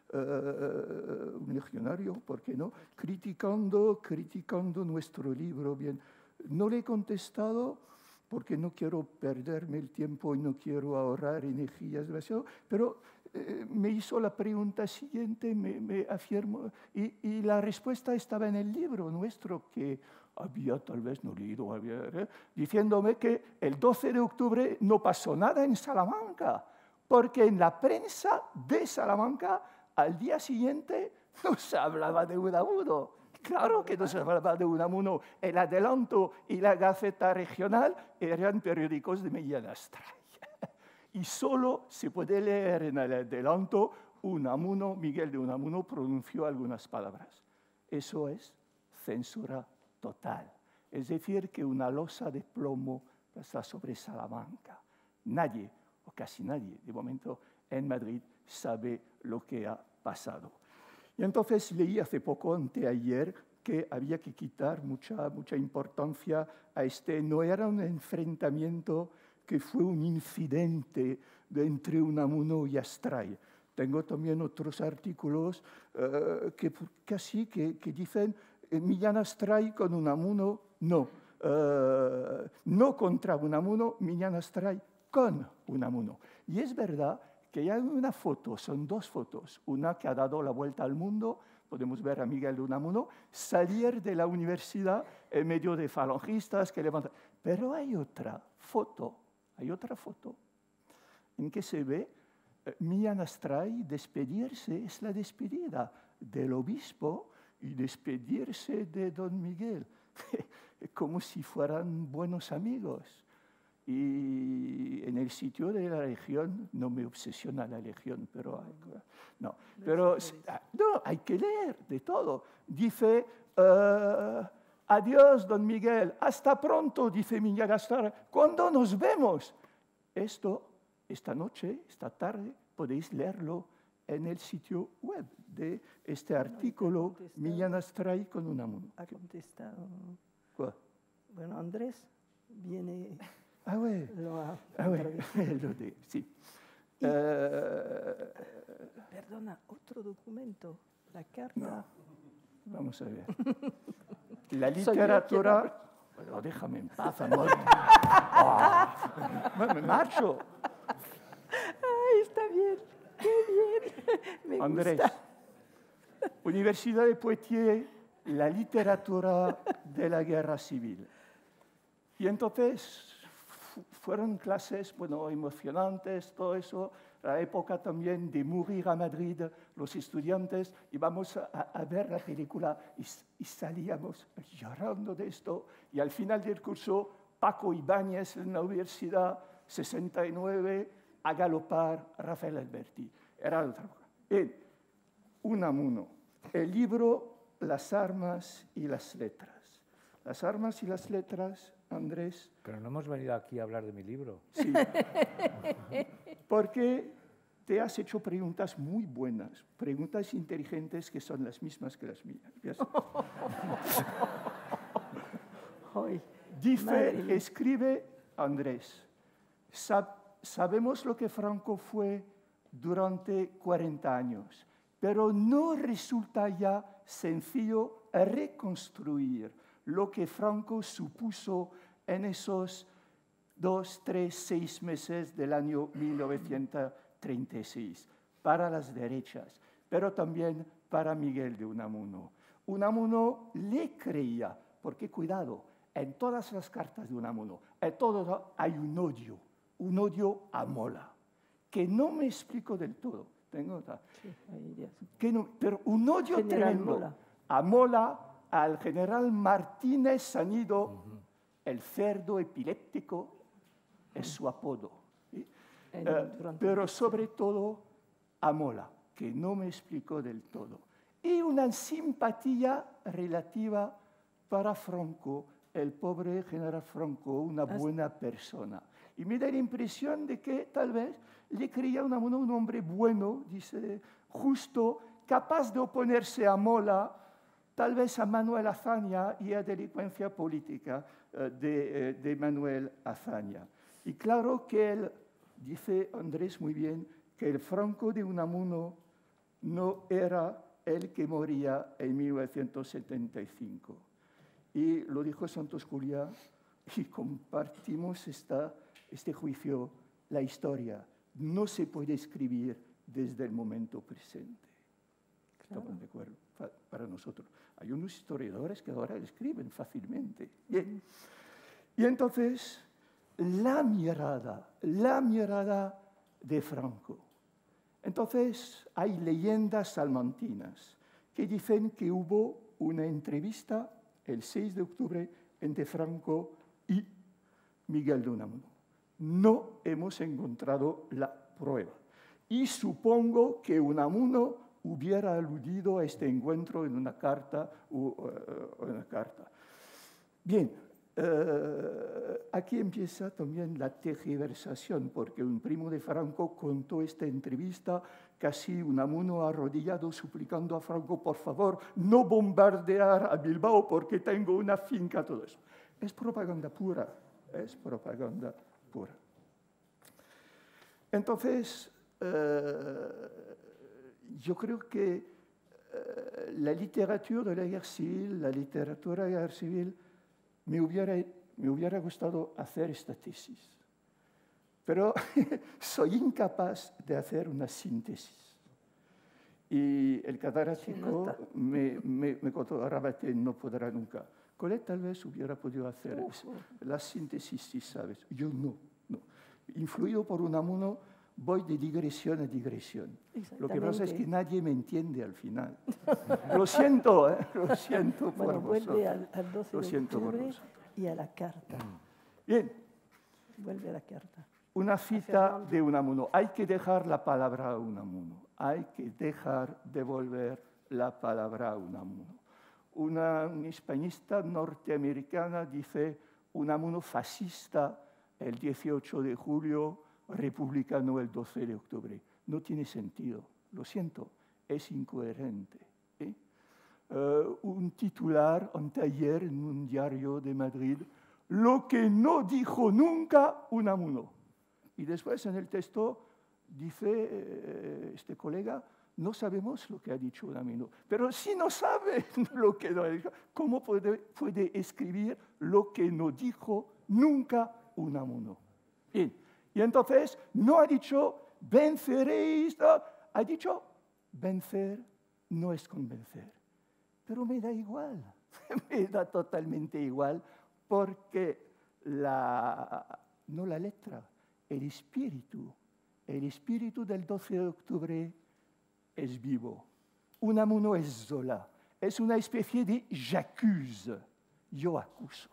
¿por qué no? Criticando nuestro libro. Bien, no le he contestado porque no quiero perderme el tiempo y no quiero ahorrar energías demasiado, pero me hizo la pregunta siguiente, me afirmó, y la respuesta estaba en el libro nuestro, que había tal vez no leído, diciéndome que el 12 de octubre no pasó nada en Salamanca, porque en la prensa de Salamanca al día siguiente no se hablaba de Unamuno. Claro que no se hablaba de Unamuno. El Adelanto y la Gaceta Regional eran periódicos de Millán Astray. Y solo se puede leer en el Adelanto Unamuno, Miguel de Unamuno pronunció algunas palabras. Eso es censura total. Es decir, que una losa de plomo está sobre Salamanca. Nadie, o casi nadie, de momento en Madrid, sabe lo que ha pasado. Y entonces leí hace poco, anteayer, que había que quitar mucha importancia a este. No era un enfrentamiento, que fue un incidente entre Unamuno y Astray. Tengo también otros artículos que dicen Millán Astray con Unamuno, no. No contra Unamuno, Millán Astray con Unamuno. Y es verdad que hay una foto, son 2 fotos, una que ha dado la vuelta al mundo, podemos ver a Miguel de Unamuno salir de la universidad en medio de falangistas que levantan. Pero hay otra foto en que se ve Millán Astray despedirse, es la despedida del obispo y despedirse de don Miguel, como si fueran buenos amigos. Y en el sitio de la Legión, no me obsesiona la Legión, pero hay que leer de todo. Dice, adiós, don Miguel, hasta pronto, dice Millán Astray, ¿cuándo nos vemos? Esta noche, esta tarde, podéis leerlo en el sitio web de este artículo, Millán Astray con Unamuno. Ha contestado. ¿Cuál? Bueno, Andrés. viene... Ah ouais, sí. Perdona, otro documento, la carta. No. Vamos a ver. La literatura... Bueno, déjame en paz, amor. Me marcho. Ay, está bien, qué bien. Me Andrés, gusta. Universidad de Poitiers, la literatura de la guerra civil. Y entonces fueron clases, bueno, emocionantes, todo eso. La época también de morir a Madrid, los estudiantes íbamos a ver la película y salíamos llorando de esto. Y al final del curso, Paco Ibáñez en la universidad, 69, a galopar, Rafael Alberti. Era otra cosa. Bien, Unamuno, el libro Las armas y las letras. Las armas y las letras, Andrés. Pero no hemos venido aquí a hablar de mi libro. Sí, porque te has hecho preguntas muy buenas, preguntas inteligentes que son las mismas que las mías. Ay, Dice, escribe Andrés, sabemos lo que Franco fue durante 40 años, pero no resulta ya sencillo reconstruir lo que Franco supuso en esos 2, 3, 6 meses del año 1936 para las derechas, pero también para Miguel de Unamuno. Unamuno le creía, porque cuidado, en todas las cartas de Unamuno, en todo hay un odio a Mola, que no me explico del todo. Pero un odio tremendo a Mola, al general Martínez Sañido, el cerdo epiléptico, es su apodo. Pero sobre todo a Mola, que no me explico del todo. Y una simpatía relativa para Franco, el pobre general Franco, una buena persona. Y me da la impresión de que tal vez le creía Unamuno un hombre bueno, dice, justo, capaz de oponerse a Mola, tal vez a Manuel Azaña y a delincuencia política de Manuel Azaña. Y claro que él, dice Andrés muy bien, que el Franco de Unamuno no era el que moría en 1975. Y lo dijo Santos Juliá, y compartimos este juicio, la historia no se puede escribir desde el momento presente. Claro. Estamos de acuerdo, para nosotros. Hay unos historiadores que ahora escriben fácilmente. Bien. Y entonces, la mirada de Franco. Entonces, hay leyendas salmantinas que dicen que hubo una entrevista el 6 de octubre entre Franco y Miguel de Unamuno. No hemos encontrado la prueba. Y supongo que Unamuno hubiera aludido a este encuentro en una carta. Bien, aquí empieza también la tergiversación, porque un primo de Franco contó esta entrevista, casi Unamuno arrodillado suplicando a Franco, por favor, no bombardear a Bilbao porque tengo una finca, todo eso. Es propaganda pura, es propaganda pura. Entonces, yo creo que la literatura de la guerra civil, me hubiera gustado hacer esta tesis. Pero soy incapaz de hacer una síntesis. Y el catedrático me contó, Rabaté no podrá nunca. Colette tal vez hubiera podido hacer la síntesis, si sabes. Yo no. Influido por Unamuno, voy de digresión a digresión. Lo que pasa es que nadie me entiende al final. Lo siento, lo siento por vosotros. Vuelve al 12 de octubre y a la carta. Bien. Vuelve a la carta. Una cita de Unamuno. Hay que dejar la palabra a Unamuno. Hay que dejar de devolver la palabra a Unamuno. Una hispanista norteamericana dice Unamuno fascista el 18 de julio, republicano el 12 de octubre. No tiene sentido, lo siento, es incoherente. Un titular anteayer en un diario de Madrid lo que no dijo nunca Unamuno. Y después en el texto dice este colega, no sabemos lo que ha dicho Unamuno. Pero si no sabe lo que no ha dicho, ¿cómo puede escribir lo que no dijo nunca Unamuno? Bien. Y entonces no ha dicho, venceréis, no. Ha dicho, vencer no es convencer. Pero me da igual, me da totalmente igual, porque no la letra, el espíritu del 12 de octubre es vivo. Unamuno es Zola, es una especie de j'accuse, yo acuso.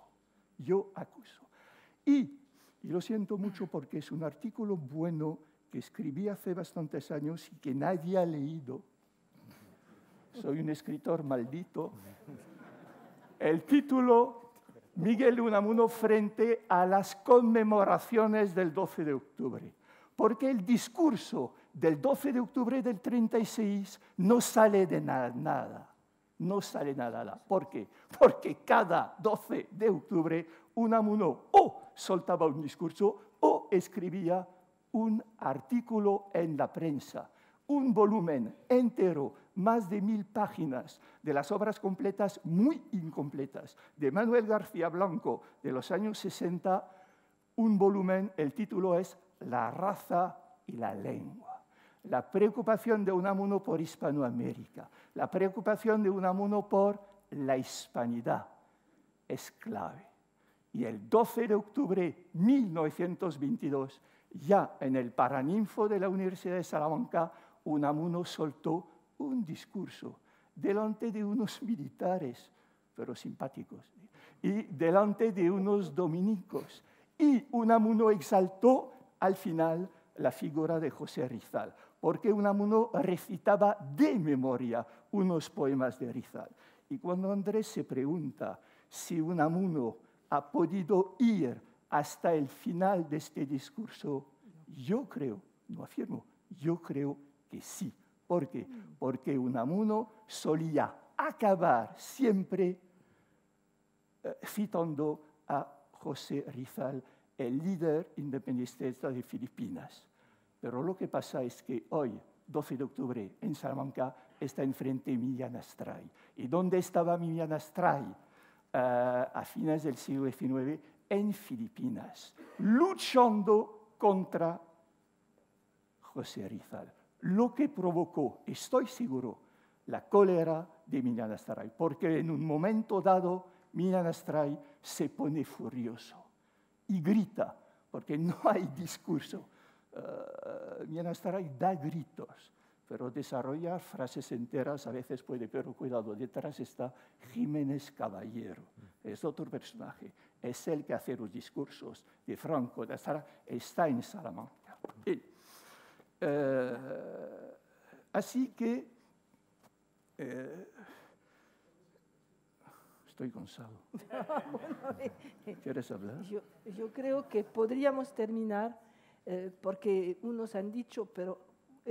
Y lo siento mucho porque es un artículo bueno que escribí hace bastantes años y que nadie ha leído. Soy un escritor maldito. El título, Miguel Unamuno frente a las conmemoraciones del 12 de octubre. Porque el discurso del 12 de octubre del 36 no sale de nada. No sale nada. ¿Por qué? Porque cada 12 de octubre Unamuno o soltaba un discurso o escribía un artículo en la prensa, un volumen entero, más de 1000 páginas de las obras completas muy incompletas de Manuel García Blanco de los años 60, un volumen, el título es La raza y la lengua. La preocupación de Unamuno por Hispanoamérica, la preocupación de Unamuno por la hispanidad es clave. Y el 12 de octubre de 1922, ya en el Paraninfo de la Universidad de Salamanca, Unamuno soltó un discurso delante de unos militares, pero simpáticos, y delante de unos dominicos. Y Unamuno exaltó al final la figura de José Rizal, porque Unamuno recitaba de memoria unos poemas de Rizal. Y cuando Andrés se pregunta si Unamuno ha podido ir hasta el final de este discurso, yo creo, no afirmo, yo creo que sí. ¿Por qué? Porque Unamuno solía acabar siempre citando a José Rizal, el líder independentista de Filipinas. Pero lo que pasa es que hoy, 12 de octubre, en Salamanca, está enfrente Millán Astray. ¿Y dónde estaba Millán Astray a fines del siglo XIX? En Filipinas, luchando contra José Rizal. Lo que provocó, estoy seguro, la cólera de Millán Astray, porque en un momento dado Millán Astray se pone furioso y grita, porque no hay discurso. Millán Astray da gritos, pero desarrollar frases enteras a veces puede, pero cuidado, detrás está Jiménez Caballero, es otro personaje, es el que hace los discursos de Franco, de Astray, está en Salamanca. Así que estoy cansado. ¿Quieres hablar? Yo creo que podríamos terminar, porque unos han dicho, pero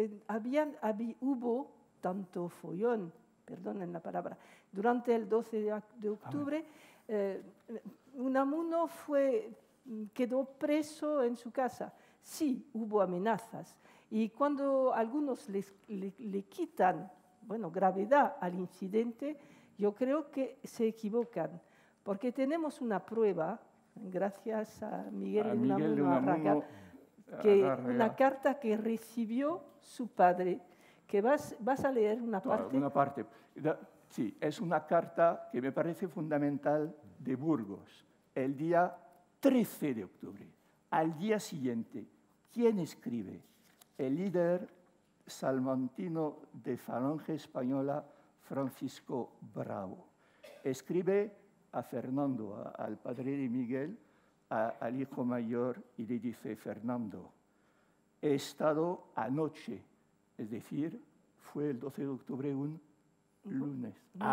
hubo tanto follón, perdonen la palabra, durante el 12 de octubre, Unamuno quedó preso en su casa. Sí, hubo amenazas. Y cuando algunos le quitan, gravedad al incidente, yo creo que se equivocan, porque tenemos una prueba, gracias a Miguel Unamuno Arraga, una carta que recibió su padre, que vas a leer una parte. Una parte. Sí, es una carta que me parece fundamental de Burgos, el día 13 de octubre. Al día siguiente, ¿quién escribe? El líder salmantino de Falange Española, Francisco Bravo. Escribe a Fernando, al padre de Miguel, al hijo mayor, y le dice: Fernando, he estado anoche, es decir, fue el 12 de octubre un lunes.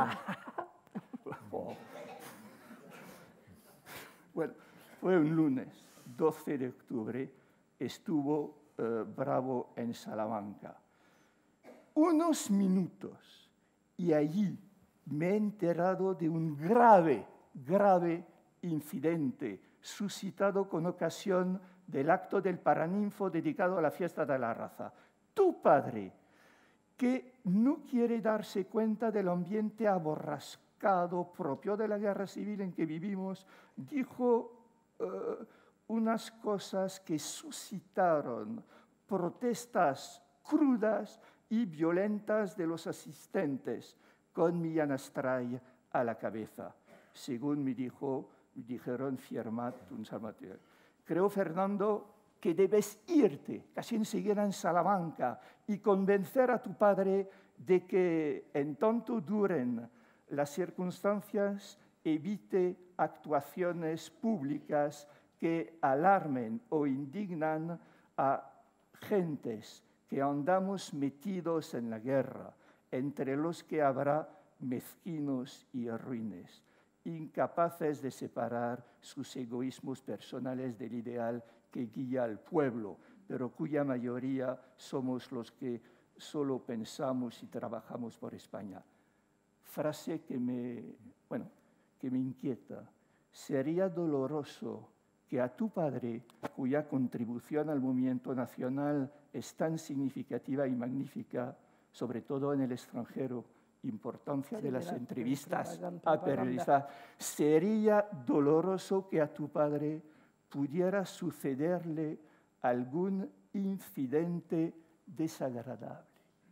Bueno, fue un lunes, 12 de octubre, estuvo Bravo en Salamanca. Unos minutos, y allí me he enterado de un grave incidente suscitado con ocasión del acto del Paraninfo dedicado a la fiesta de la raza. Tu padre, que no quiere darse cuenta del ambiente aborrascado propio de la guerra civil en que vivimos, dijo unas cosas que suscitaron protestas crudas y violentas de los asistentes, con Millán Astray a la cabeza. Según me dijeron, firmad un salmatier. Creo, Fernando, que debes irte casi enseguida en Salamanca y convencer a tu padre de que, en tanto duren las circunstancias, evite actuaciones públicas que alarmen o indignan a gentes que andamos metidos en la guerra, entre los que habrá mezquinos y ruines, incapaces de separar sus egoísmos personales del ideal que guía al pueblo, pero cuya mayoría somos los que solo pensamos y trabajamos por España. Frase que me inquieta. Sería doloroso que a tu padre, cuya contribución al movimiento nacional es tan significativa y magnífica, sobre todo en el extranjero, importancia de las entrevistas a periodistas, sería doloroso que a tu padre pudiera sucederle algún incidente desagradable.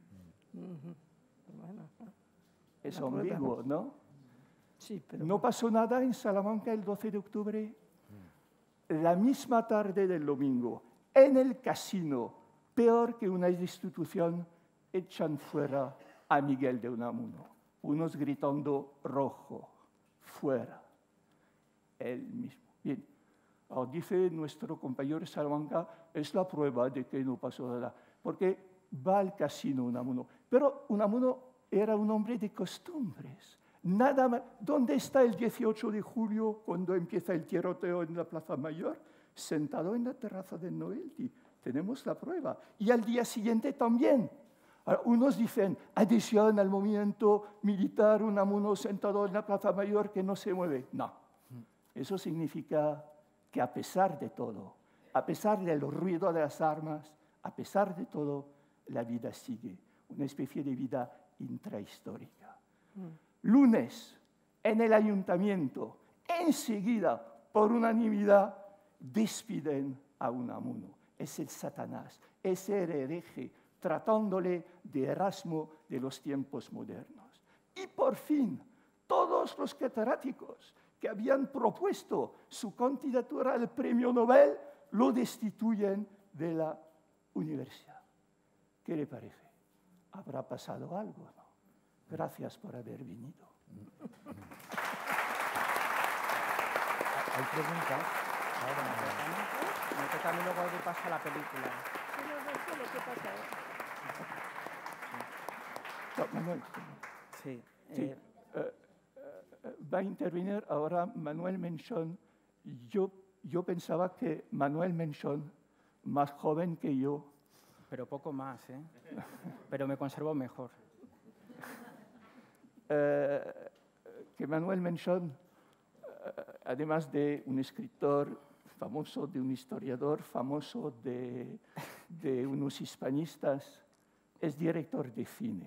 Bueno, es ambiguo, ¿no? sí, pero No pasó nada en Salamanca el 12 de octubre. La misma tarde del domingo, en el casino, peor que una institución, echan fuera a Miguel de Unamuno. Unos gritando rojo, fuera. Él mismo. Bien. Ahora, dice nuestro compañero de Salamanca, es la prueba de que no pasó nada, porque va al casino Unamuno. Pero Unamuno era un hombre de costumbres. Nada más. ¿Dónde está el 18 de julio cuando empieza el tiroteo en la Plaza Mayor? Sentado en la terraza de Noelti. Tenemos la prueba. Y al día siguiente también. Unos dicen, adhesión al movimiento militar, Unamuno sentado en la Plaza Mayor que no se mueve. No. Eso significa que a pesar de todo, a pesar del ruido de las armas, a pesar de todo, la vida sigue. Una especie de vida intrahistórica. Lunes, en el ayuntamiento, enseguida, por unanimidad, despiden a Unamuno. Es el Satanás, es el hereje, tratándole de Erasmo de los tiempos modernos. Y por fin, todos los catedráticos que habían propuesto su candidatura al premio Nobel lo destituyen de la universidad. ¿Qué le parece? ¿Habrá pasado algo, no? Gracias por haber venido. Hay preguntas. Me toca a mí luego de paso a la película. Manuel. Sí. Sí. Va a intervenir ahora Manuel Menchón. Yo pensaba que Manuel Menchón, más joven que yo... Pero poco más, ¿eh? Pero me conservo mejor. Que Manuel Menchón, además de un escritor famoso, de un historiador famoso, de unos hispanistas, es director de cine.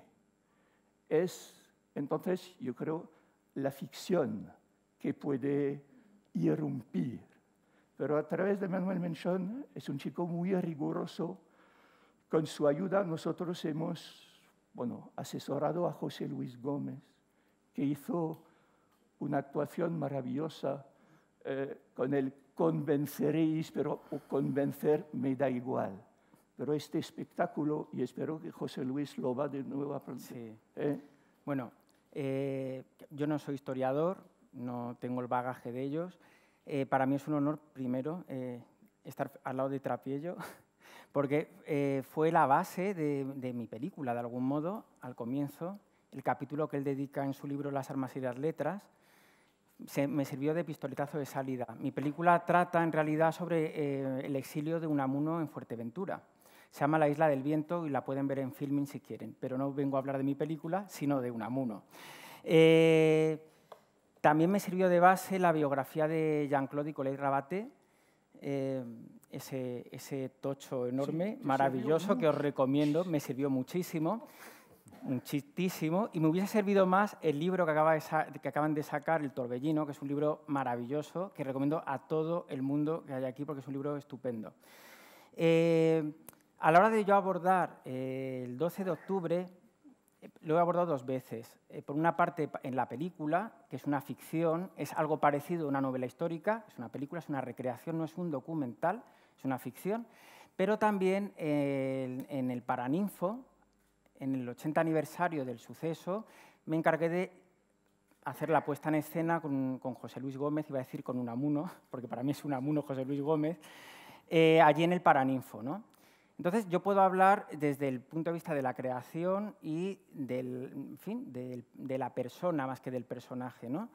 Entonces, yo creo, la ficción que puede irrumpir. Pero a través de Manuel Menchón, es un chico muy riguroso. Con su ayuda nosotros hemos asesorado a José Luis Gómez, que hizo una actuación maravillosa con el convenceréis, pero convencer me da igual. Pero este espectáculo, y espero que José Luis lo va de nuevo a producir. Sí. Bueno, yo no soy historiador, no tengo el bagaje de ellos. Para mí es un honor, primero, estar al lado de Trapiello, porque fue la base de mi película, de algún modo, al comienzo. El capítulo que él dedica en su libro Las armas y las letras me sirvió de pistoletazo de salida. Mi película trata, en realidad, sobre el exilio de Unamuno en Fuerteventura. Se llama La isla del viento y la pueden ver en Filmin si quieren, pero no vengo a hablar de mi película, sino de Unamuno. También me sirvió de base la biografía de Jean-Claude y Colette Rabaté, ese tocho enorme, maravilloso, que os recomiendo, me sirvió muchísimo, muchísimo, y me hubiese servido más el libro que acaban de sacar, El Torbellino, que es un libro maravilloso, que recomiendo a todo el mundo que haya aquí, porque es un libro estupendo. A la hora de yo abordar el 12 de octubre, lo he abordado dos veces. Por una parte, en la película, que es una ficción, es algo parecido a una novela histórica, es una película, es una recreación, no es un documental, es una ficción, pero también en el Paraninfo, en el 80 aniversario del suceso, me encargué de hacer la puesta en escena con José Luis Gómez, iba a decir con Unamuno, porque para mí es Unamuno José Luis Gómez, allí en el Paraninfo, ¿no? Entonces, yo puedo hablar desde el punto de vista de la creación y de la persona más que del personaje, ¿no?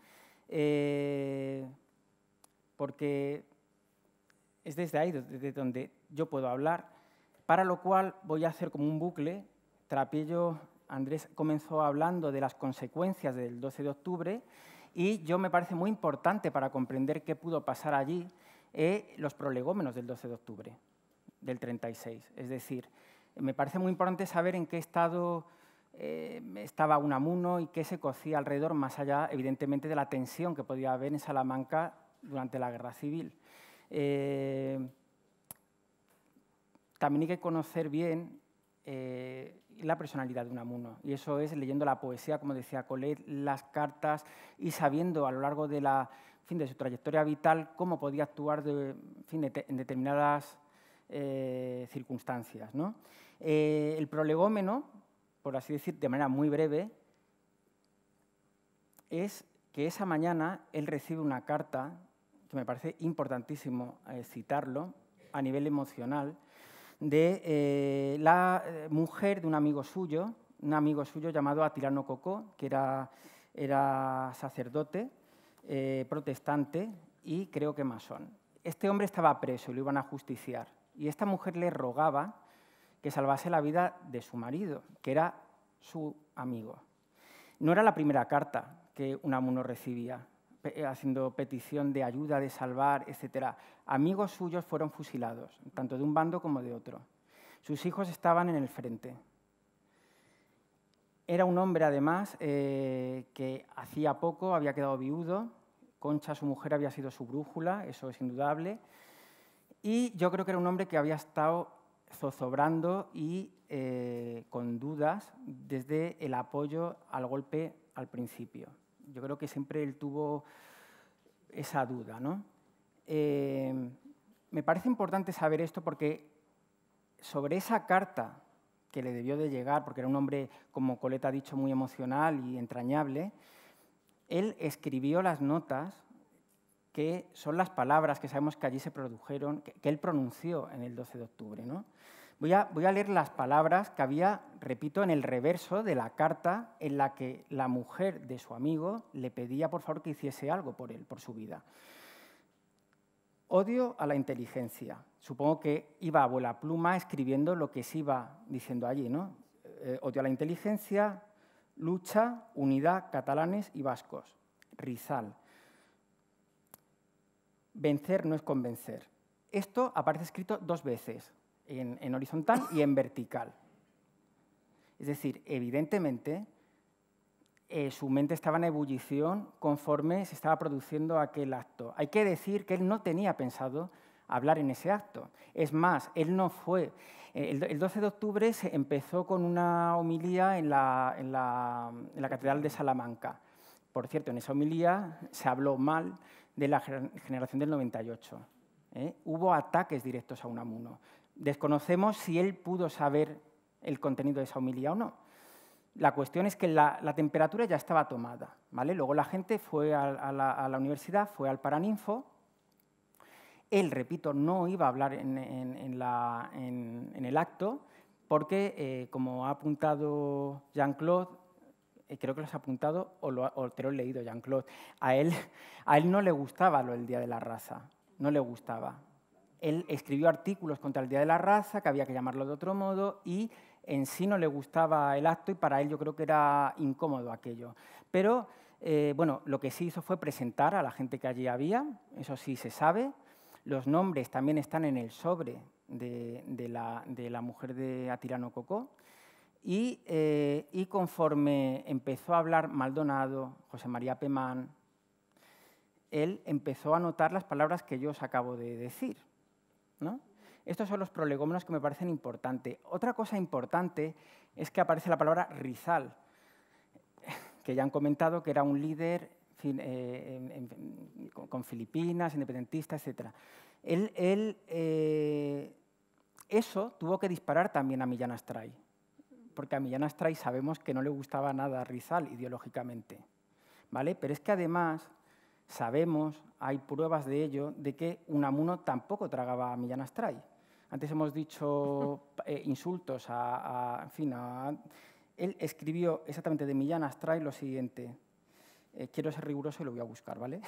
Porque es desde ahí desde donde yo puedo hablar, para lo cual voy a hacer como un bucle. Trapiello, Andrés comenzó hablando de las consecuencias del 12 de octubre y yo me parece muy importante para comprender qué pudo pasar allí los prolegómenos del 12 de octubre. Del 36. Es decir, me parece muy importante saber en qué estado estaba Unamuno y qué se cocía alrededor, más allá, evidentemente, de la tensión que podía haber en Salamanca durante la Guerra Civil. También hay que conocer bien la personalidad de Unamuno, y eso es leyendo la poesía, como decía Colette, las cartas, y sabiendo a lo largo de, de su trayectoria vital cómo podía actuar en determinadas circunstancias, ¿no? El prolegómeno, por así decir, de manera muy breve, es que esa mañana él recibe una carta, que me parece importantísimo citarlo, a nivel emocional, de la mujer de un amigo suyo llamado Atilano Cocó, que era sacerdote, protestante y creo que masón. Este hombre estaba preso y lo iban a justiciar. Y esta mujer le rogaba que salvase la vida de su marido, que era su amigo. No era la primera carta que Unamuno recibía, haciendo petición de ayuda, de salvar, etc. Amigos suyos fueron fusilados, tanto de un bando como de otro. Sus hijos estaban en el frente. Era un hombre, además, que hacía poco había quedado viudo. Concha, su mujer, había sido su brújula, eso es indudable. Y yo creo que era un hombre que había estado zozobrando y con dudas desde el apoyo al golpe al principio. Yo creo que siempre él tuvo esa duda, ¿no? Me parece importante saber esto porque sobre esa carta que le debió de llegar, porque era un hombre, como Colette ha dicho, muy emocional y entrañable, él escribió las notas que son las palabras que sabemos que allí se produjeron, que él pronunció en el 12 de octubre, ¿no? Voy a leer las palabras que había, repito, en el reverso de la carta en la que la mujer de su amigo le pedía, por favor, que hiciese algo por él, por su vida. Odio a la inteligencia. Supongo que iba a vuela pluma escribiendo lo que se iba diciendo allí, ¿no? Odio a la inteligencia, lucha, unidad, catalanes y vascos. Rizal. Vencer no es convencer. Esto aparece escrito dos veces, en horizontal y en vertical. Es decir, evidentemente, su mente estaba en ebullición conforme se estaba produciendo aquel acto. Hay que decir que él no tenía pensado hablar en ese acto. Es más, él no fue... El 12 de octubre se empezó con una homilía en la Catedral de Salamanca. Por cierto, en esa homilía se habló mal de la generación del 98. Hubo ataques directos a Unamuno. Desconocemos si él pudo saber el contenido de esa homilía o no. La cuestión es que la temperatura ya estaba tomada, ¿vale? Luego la gente fue a la universidad, fue al Paraninfo. Él, repito, no iba a hablar en el acto porque, como ha apuntado Jean-Claude, creo que lo has apuntado o te lo he leído, Jean-Claude, a él no le gustaba lo del Día de la Raza, no le gustaba. Él escribió artículos contra el Día de la Raza, que había que llamarlo de otro modo, y en sí no le gustaba el acto y para él yo creo que era incómodo aquello. Pero Bueno, lo que sí hizo fue presentar a la gente que allí había, eso sí se sabe. Los nombres también están en el sobre de la mujer de Atirano Cocó. Y conforme empezó a hablar Maldonado, José María Pemán, él empezó a notar las palabras que yo os acabo de decir, ¿no? Estos son los prolegómenos que me parecen importantes. Otra cosa importante es que aparece la palabra Rizal, que ya han comentado que era un líder con Filipinas, independentista, etc. Eso tuvo que disparar también a Millán Astray, porque a Millán Astray sabemos que no le gustaba nada a Rizal ideológicamente, ¿vale? Pero es que además sabemos, hay pruebas de ello, de que Unamuno tampoco tragaba a Millán Astray. Antes hemos dicho insultos Él escribió exactamente de Millán Astray lo siguiente. Quiero ser riguroso y lo voy a buscar, ¿vale?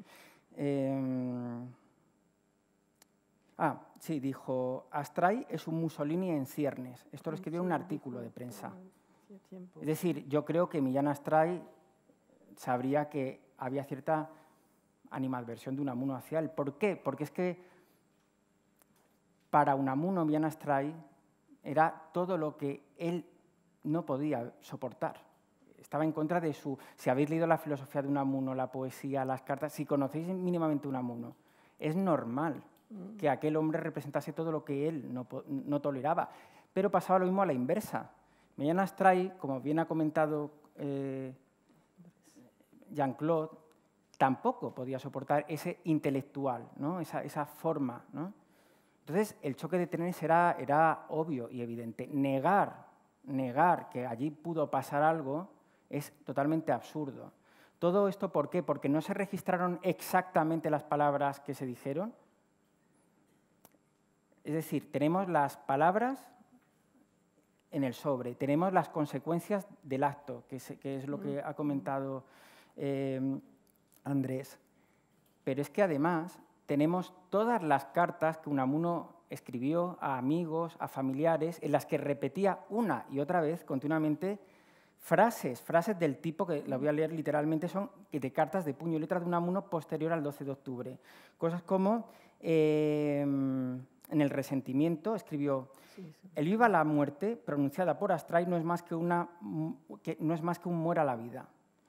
Sí, dijo, Astray es un Mussolini en ciernes. Esto lo escribió en un artículo de prensa. Es decir, yo creo que Millán Astray sabría que había cierta animadversión de Unamuno hacia él. ¿Por qué? Porque es que para Unamuno, Millán Astray era todo lo que él no podía soportar. Estaba en contra de su... Si habéis leído la filosofía de Unamuno, la poesía, las cartas, si conocéis mínimamente Unamuno, es normal que aquel hombre representase todo lo que él no toleraba. Pero pasaba lo mismo a la inversa. Millán Astray, como bien ha comentado Jean-Claude, tampoco podía soportar ese intelectual, ¿no? esa forma, ¿no? Entonces, el choque de trenes era obvio y evidente. Negar que allí pudo pasar algo es totalmente absurdo. ¿Todo esto por qué? Porque no se registraron exactamente las palabras que se dijeron. Es decir, tenemos las palabras en el sobre, tenemos las consecuencias del acto, que es lo que ha comentado Andrés. Pero es que además tenemos todas las cartas que Unamuno escribió a amigos, a familiares, en las que repetía una y otra vez continuamente frases del tipo, que la voy a leer literalmente, son de cartas de puño y letra de Unamuno posterior al 12 de octubre. Cosas como, en el resentimiento, escribió, el viva la muerte, pronunciada por Astray, no es más que un muera la vida.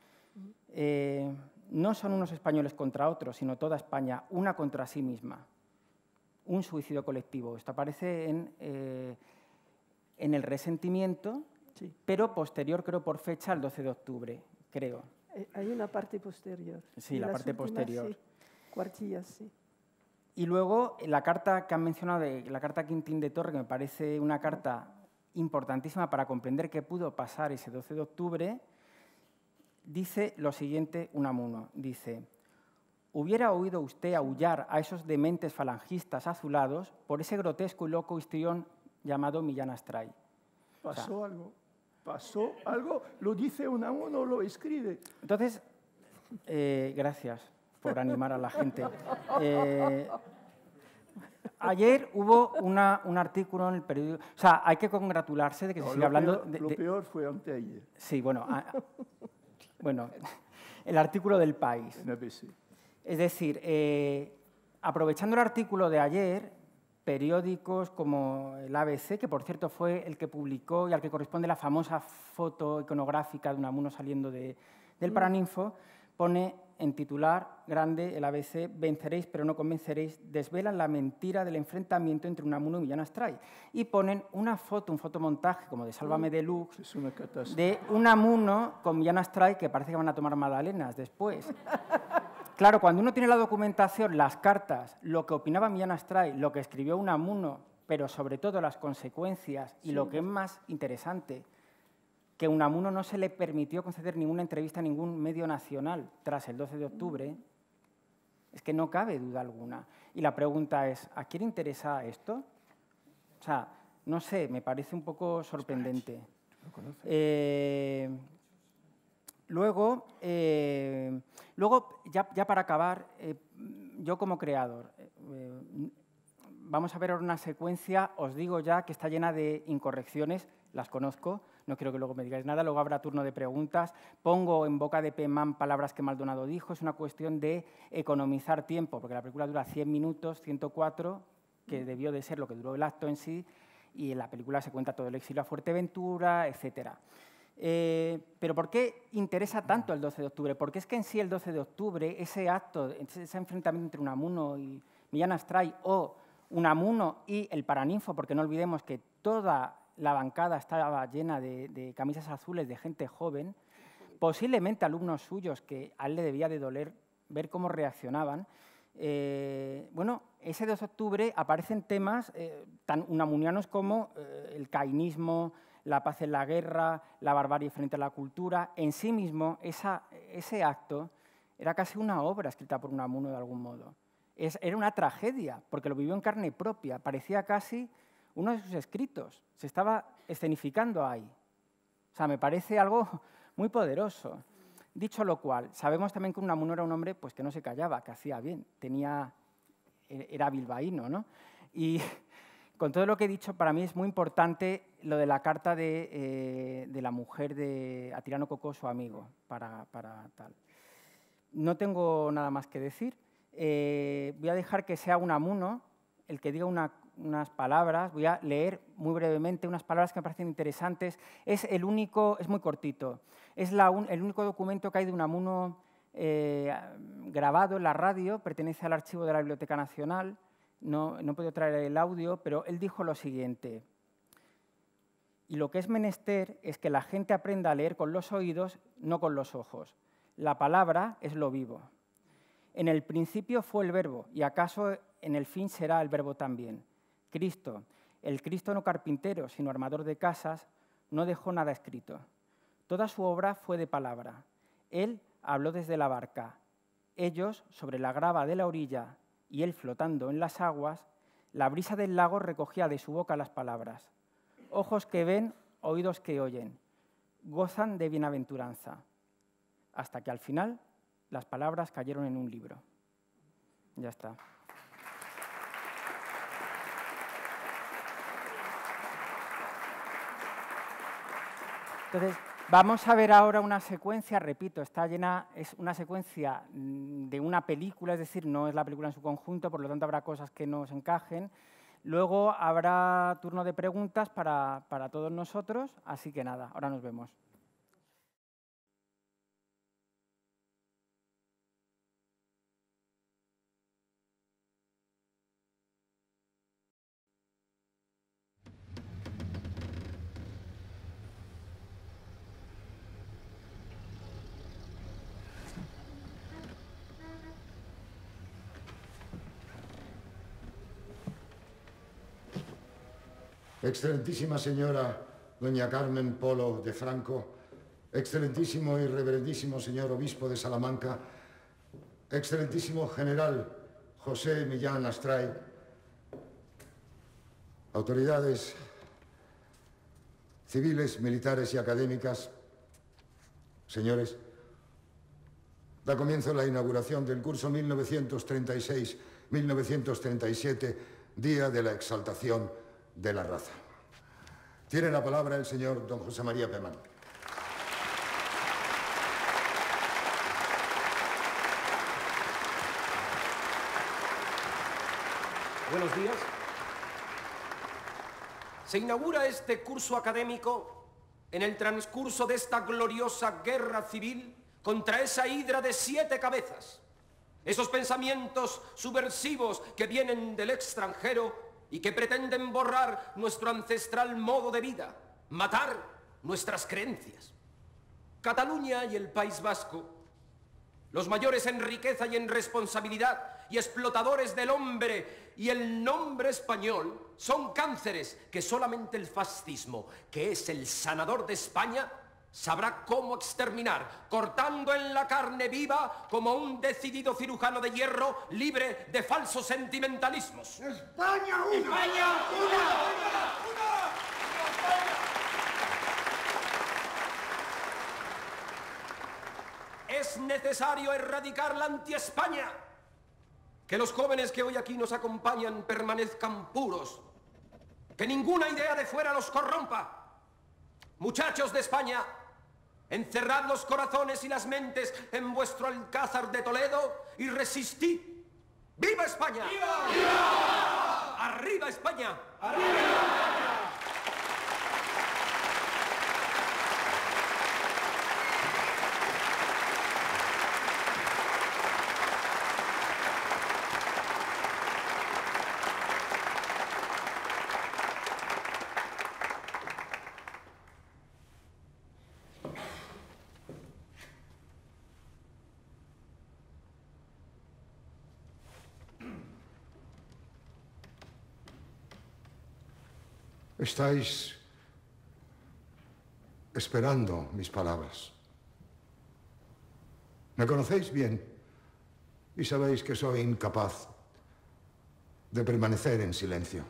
No son unos españoles contra otros, sino toda España, una contra sí misma. Un suicidio colectivo. Esto aparece en el resentimiento, sí, pero posterior, creo, por fecha, al 12 de octubre, creo. Hay una parte posterior. Sí, la parte posterior. Sí, cuartillas, sí. Y luego, la carta que han mencionado, la carta Quintín de Torre, que me parece una carta importantísima para comprender qué pudo pasar ese 12 de octubre, dice lo siguiente Unamuno, dice, ¿hubiera oído usted aullar a esos dementes falangistas azulados por ese grotesco y loco histrión llamado Millán Astray? ¿Pasó algo? ¿Lo dice Unamuno o lo escribe? Entonces, gracias por animar a la gente. Ayer hubo un artículo en el periódico... O sea, hay que congratularse de que se siga hablando... Lo peor fue anteayer. Sí, bueno... Bueno, el artículo del País. Es decir, aprovechando el artículo de ayer, periódicos como el ABC, que por cierto fue el que publicó y al que corresponde la famosa foto iconográfica de Unamuno saliendo del Paraninfo, pone en titular grande el ABC, venceréis pero no convenceréis, desvelan la mentira del enfrentamiento entre Unamuno y Millán Astray. Y ponen una foto, un fotomontaje como de Sálvame Deluxe, de Unamuno con Millán Astray, que parece que van a tomar magdalenas después. Claro, cuando uno tiene la documentación, las cartas, lo que opinaba Millán Astray, lo que escribió Unamuno, pero sobre todo las consecuencias y lo que es más interesante, que Unamuno no se le permitió conceder ninguna entrevista a ningún medio nacional tras el 12 de octubre, es que no cabe duda alguna. Y la pregunta es, ¿a quién interesa esto? O sea, no sé, me parece un poco sorprendente. Luego, ya para acabar, yo como creador, vamos a ver ahora una secuencia, os digo ya que está llena de incorrecciones, las conozco, no quiero que luego me digáis nada, luego habrá turno de preguntas. Pongo en boca de Pemán palabras que Maldonado dijo, es una cuestión de economizar tiempo, porque la película dura 100 minutos, 104, que debió de ser lo que duró el acto en sí, y en la película se cuenta todo el exilio a Fuerteventura, etcétera. Pero ¿por qué interesa tanto el 12 de octubre? Porque es que en sí el 12 de octubre, ese acto, ese enfrentamiento entre Unamuno y Millán Astray, o Unamuno y el Paraninfo, porque no olvidemos que toda la bancada estaba llena de camisas azules de gente joven, posiblemente alumnos suyos que a él le debía de doler ver cómo reaccionaban. Bueno, ese 2 de octubre aparecen temas tan unamunianos como el cainismo, la paz en la guerra, la barbarie frente a la cultura. En sí mismo, ese acto era casi una obra escrita por Unamuno de algún modo. Era una tragedia, porque lo vivió en carne propia, parecía casi uno de sus escritos, se estaba escenificando ahí. O sea, me parece algo muy poderoso. Dicho lo cual, sabemos también que Unamuno era un hombre pues, que no se callaba, que hacía bien, era bilbaíno, ¿no? Y con todo lo que he dicho, para mí es muy importante lo de la carta de la mujer de Atirano Cocó, su amigo, para tal. No tengo nada más que decir. Voy a dejar que sea Unamuno el que diga unas palabras. Voy a leer muy brevemente unas palabras que me parecen interesantes. Es muy cortito, es el único documento que hay de Unamuno grabado en la radio, pertenece al archivo de la Biblioteca Nacional, no he podido traer el audio, pero él dijo lo siguiente: y lo que es menester es que la gente aprenda a leer con los oídos, no con los ojos. La palabra es lo vivo. En el principio fue el verbo, y acaso en el fin será el verbo también. Cristo, el Cristo no carpintero, sino armador de casas, no dejó nada escrito. Toda su obra fue de palabra. Él habló desde la barca, ellos sobre la grava de la orilla y él flotando en las aguas, la brisa del lago recogía de su boca las palabras. Ojos que ven, oídos que oyen, gozan de bienaventuranza. Hasta que al final las palabras cayeron en un libro. Ya está. Entonces, vamos a ver ahora una secuencia, repito, está llena, es una secuencia de una película, es decir, no es la película en su conjunto, por lo tanto habrá cosas que no os encajen. Luego habrá turno de preguntas para todos nosotros, así que nada, ahora nos vemos. Excelentísima señora doña Carmen Polo de Franco, excelentísimo y reverendísimo señor obispo de Salamanca, excelentísimo general José Millán Astray, autoridades civiles, militares y académicas, señores, da comienzo la inauguración del curso 1936-1937, Día de la Exaltación de la Raza. Tiene la palabra el señor don José María Pemán. Buenos días. Se inaugura este curso académico en el transcurso de esta gloriosa guerra civil contra esa hidra de 7 cabezas. Esos pensamientos subversivos que vienen del extranjero y que pretenden borrar nuestro ancestral modo de vida, matar nuestras creencias. Cataluña y el País Vasco, los mayores en riqueza y en responsabilidad y explotadores del hombre y el nombre español, son cánceres que solamente el fascismo, que es el sanador de España, sabrá cómo exterminar, cortando en la carne viva como un decidido cirujano de hierro libre de falsos sentimentalismos. ¡España una! ¡España una! Es necesario erradicar la anti-España. Que los jóvenes que hoy aquí nos acompañan permanezcan puros. Que ninguna idea de fuera los corrompa. Muchachos de España, encerrad los corazones y las mentes en vuestro alcázar de Toledo y resistid. ¡Viva España! ¡Viva! ¡Viva! ¡Arriba España! ¡Arriba España! Estáis esperando mis palabras. Me conocéis bien y sabéis que soy incapaz de permanecer en silencio.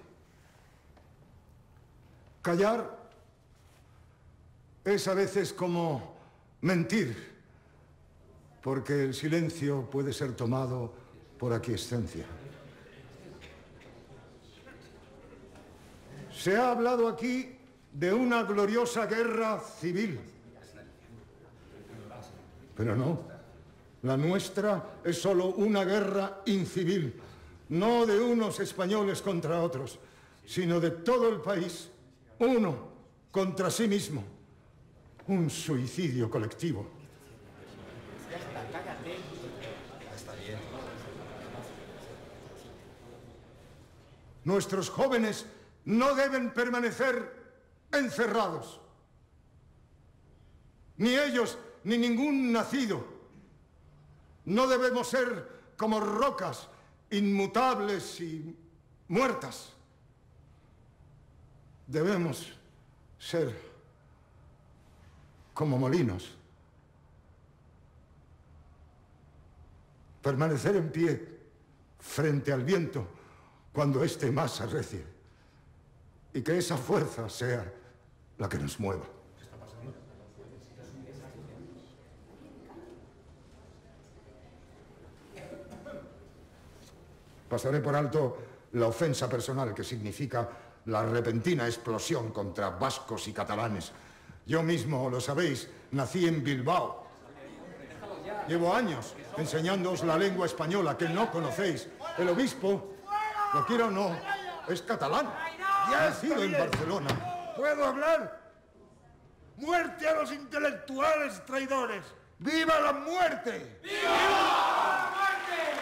Callar es a veces como mentir, porque el silencio puede ser tomado por aquiescencia. Se ha hablado aquí de una gloriosa guerra civil. Pero no, la nuestra es solo una guerra incivil, no de unos españoles contra otros, sino de todo el país, uno contra sí mismo, un suicidio colectivo. Nuestros jóvenes no deben permanecer encerrados. Ni ellos, ni ningún nacido. No debemos ser como rocas inmutables y muertas. Debemos ser como molinos. Permanecer en pie frente al viento cuando éste más arrecie. Y que esa fuerza sea la que nos mueva. Pasaré por alto la ofensa personal que significa la repentina explosión contra vascos y catalanes. Yo mismo, lo sabéis, nací en Bilbao. Llevo años enseñándoos la lengua española que no conocéis. El obispo, lo quiera o no, es catalán. Nacido en Barcelona. ¿Puedo hablar? ¡Muerte a los intelectuales traidores! ¡Viva la muerte! ¡Viva la muerte!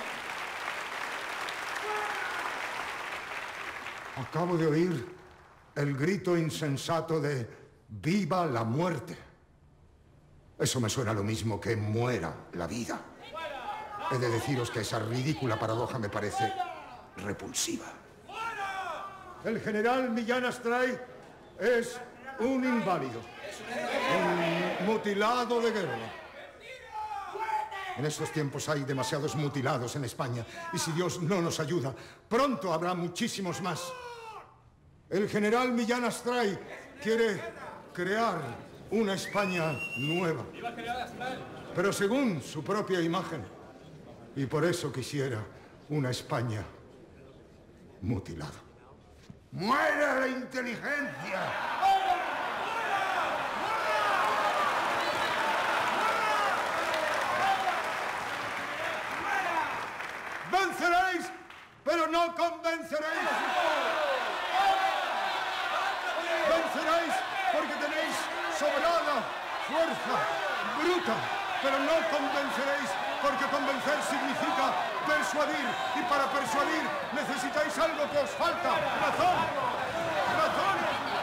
Acabo de oír el grito insensato de ¡viva la muerte! Eso me suena lo mismo que muera la vida. He de deciros que esa ridícula paradoja me parece repulsiva. El general Millán Astray es un inválido, un mutilado de guerra. En estos tiempos hay demasiados mutilados en España y si Dios no nos ayuda, pronto habrá muchísimos más. El general Millán Astray quiere crear una España nueva, pero según su propia imagen. Y por eso quisiera una España mutilada. ¡Muera la inteligencia! ¡Venceréis, pero no convenceréis! ¡Venceréis porque tenéis sobrada fuerza bruta, pero no convenceréis porque convencer significa persuadir, y para persuadir necesitáis algo que os falta: razón. ¡Razón!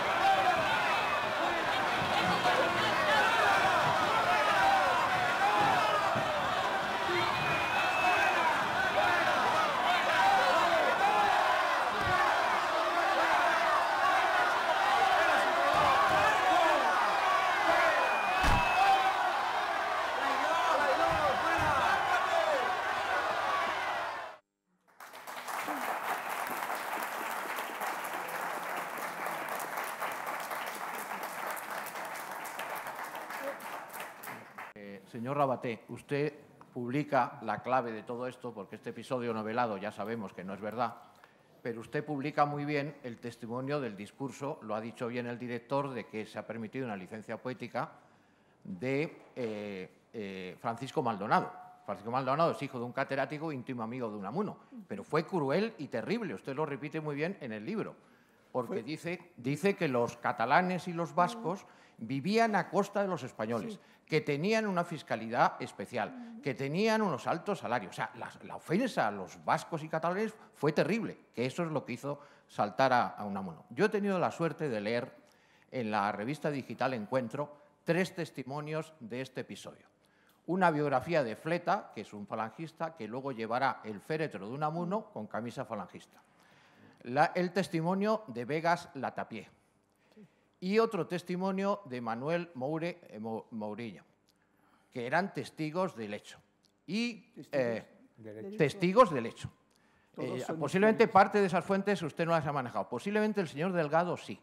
Señor Rabaté, usted publica la clave de todo esto, porque este episodio novelado ya sabemos que no es verdad, pero usted publica muy bien el testimonio del discurso, lo ha dicho bien el director, de que se ha permitido una licencia poética de Francisco Maldonado. Francisco Maldonado es hijo de un catedrático, íntimo amigo de Unamuno, pero fue cruel y terrible, usted lo repite muy bien en el libro, porque dice que los catalanes y los vascos vivían a costa de los españoles, que tenían una fiscalidad especial, que tenían unos altos salarios. O sea, la ofensa a los vascos y catalanes fue terrible, que eso es lo que hizo saltar a Unamuno. Yo he tenido la suerte de leer en la revista digital Encuentro 3 testimonios de este episodio. Una biografía de Fleta, que es un falangista, que luego llevará el féretro de Unamuno con camisa falangista. El testimonio de Vegas Latapié. Y otro testimonio de Manuel Mourinho, que eran testigos del hecho. Testigos del hecho. Posiblemente parte de esas fuentes usted no las ha manejado. Posiblemente el señor Delgado sí.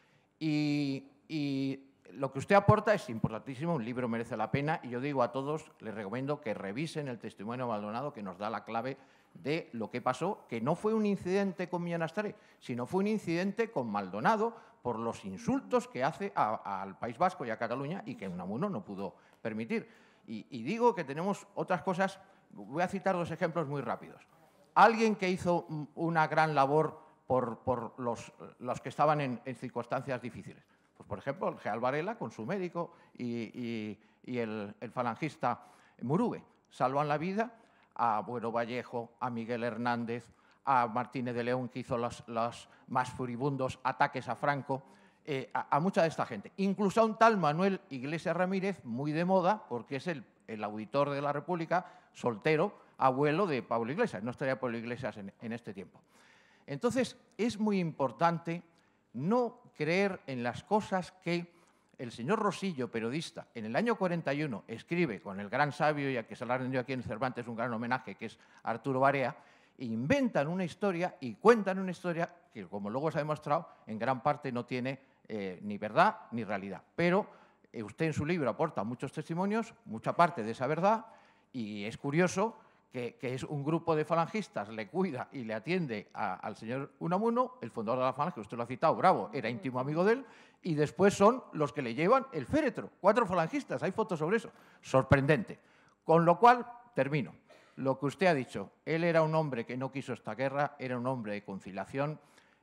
Y lo que usted aporta es importantísimo, un libro merece la pena, y yo digo a todos, les recomiendo que revisen el testimonio de Maldonado, que nos da la clave de lo que pasó, que no fue un incidente con Millán Astray, sino fue un incidente con Maldonado por los insultos que hace al País Vasco y a Cataluña, y que Unamuno no pudo permitir. Y digo que tenemos otras cosas, voy a citar 2 ejemplos muy rápidos. Alguien que hizo una gran labor por los que estaban en circunstancias difíciles. Pues, por ejemplo, el General Varela con su médico y el falangista Murube salvan la vida a Bueno Vallejo, a Miguel Hernández, a Martínez de León, que hizo los más furibundos ataques a Franco, a mucha de esta gente. Incluso a un tal Manuel Iglesias Ramírez, muy de moda, porque es el auditor de la República, soltero, abuelo de Pablo Iglesias. No estaría Pablo Iglesias en este tiempo. Entonces, es muy importante no creer en las cosas que el señor Rosillo, periodista, en el año 41 escribe con el gran sabio, y a que se le ha rendido aquí en Cervantes un gran homenaje, que es Arturo Barea, e inventan una historia y cuentan una historia que, como luego se ha demostrado, en gran parte no tiene ni verdad ni realidad. Pero usted en su libro aporta muchos testimonios, mucha parte de esa verdad, y es curioso que es un grupo de falangistas, le cuida y le atiende al señor Unamuno, el fundador de la Falange, usted lo ha citado, Bravo, era íntimo amigo de él, y después son los que le llevan el féretro. 4 falangistas, hay fotos sobre eso. Sorprendente. Con lo cual, termino. Lo que usted ha dicho, él era un hombre que no quiso esta guerra, era un hombre de conciliación.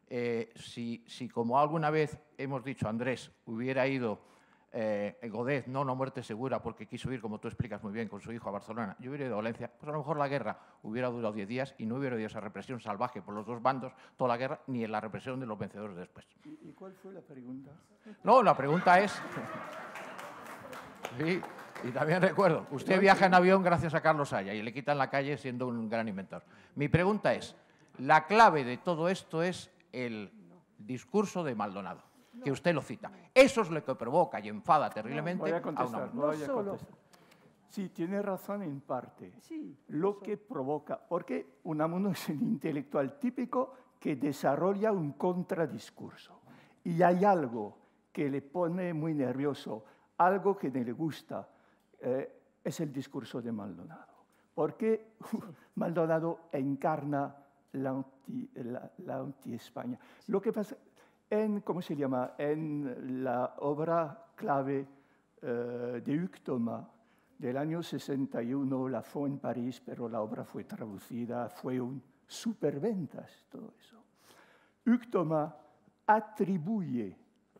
Si como alguna vez hemos dicho, Andrés, hubiera ido Godet, no una muerte segura, porque quiso ir, como tú explicas muy bien, con su hijo a Barcelona, yo hubiera ido a Valencia, pues a lo mejor la guerra hubiera durado 10 días y no hubiera habido esa represión salvaje por los 2 bandos, toda la guerra, ni en la represión de los vencedores después. ¿Y cuál fue la pregunta? No, la pregunta es... Sí, y también recuerdo, usted viaja en avión gracias a Carlos Haya y le quitan la calle siendo un gran inventor. Mi pregunta es, la clave de todo esto es el discurso de Maldonado, que usted lo cita. Eso es lo que provoca y enfada terriblemente a Unamuno. Sí, tiene razón en parte. Sí, lo que provoca, porque Unamuno es un intelectual típico que desarrolla un contradiscurso. Y hay algo que le pone muy nervioso, algo que no le gusta, es el discurso de Maldonado. Porque Maldonado encarna la anti-España. Lo que pasa... ¿Cómo se llama? En la obra clave de Hugues Thomas del año 61, la fue en París, pero la obra fue traducida, fue un superventas, todo eso. Hugues Thomas atribuye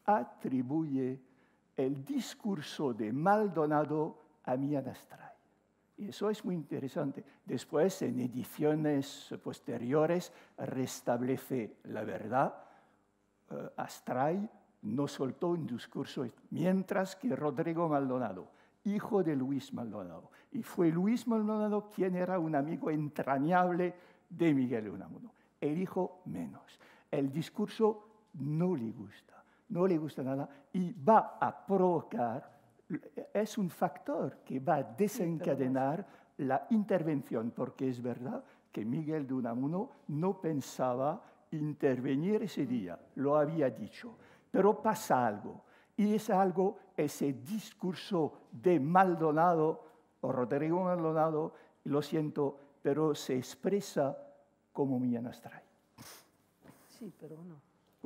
el discurso de Maldonado a Millán Astray. Y eso es muy interesante. Después, en ediciones posteriores, restablece la verdad. Astray no soltó un discurso, mientras que Rodrigo Maldonado, hijo de Luis Maldonado, y fue Luis Maldonado quien era un amigo entrañable de Miguel Unamuno. El hijo menos. El discurso no le gusta nada y va a provocar, es un factor que va a desencadenar la intervención, porque es verdad que Miguel de Unamuno no pensaba intervenir ese día, lo había dicho, pero pasa algo, y es algo, ese discurso de Maldonado, o Rodrigo Maldonado, lo siento, pero se expresa como Millán Astray. Sí, pero no.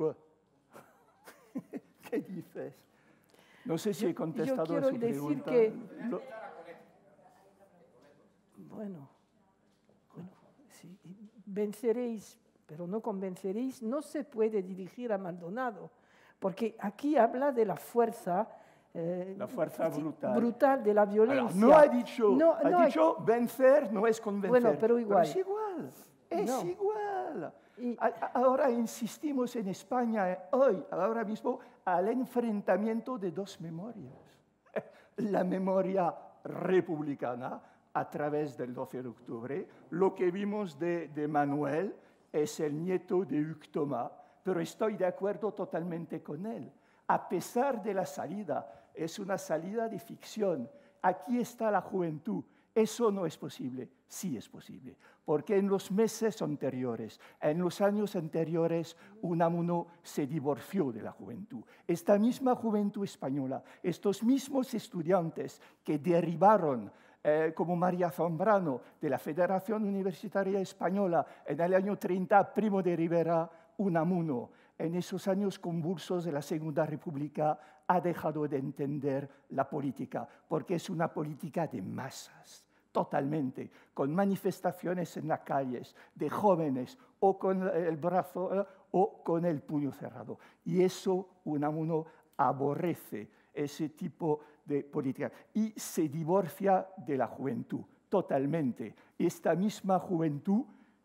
¿Qué dices? No sé si he contestado quiero a su decir pregunta. que... Bueno, sí, venceréis, pero no convenceréis, no se puede dirigir a Maldonado, porque aquí habla de la fuerza brutal de la violencia. Alors, no ha dicho vencer no es convencer. Bueno, pero igual. Es igual, es igual. Y... Ahora insistimos en España hoy, ahora mismo, al enfrentamiento de dos memorias. La memoria republicana, a través del 12 de octubre. Lo que vimos de Manuel es el nieto de Hugues Thomas, pero estoy de acuerdo totalmente con él. A pesar de la salida, es una salida de ficción. Aquí está la juventud. Eso no es posible. Sí es posible. Porque en los meses anteriores, en los años anteriores, Unamuno se divorció de la juventud. Esta misma juventud española, estos mismos estudiantes que derivaron como María Zambrano, de la Federación Universitaria Española, en el año 30, Primo de Rivera, Unamuno, en esos años convulsos de la Segunda República, ha dejado de entender la política, porque es una política de masas, totalmente, con manifestaciones en las calles, de jóvenes, o con el brazo o con el puño cerrado. Y eso Unamuno aborrece, ese tipo de política, y se divorcia de la juventud totalmente. Esta misma juventud,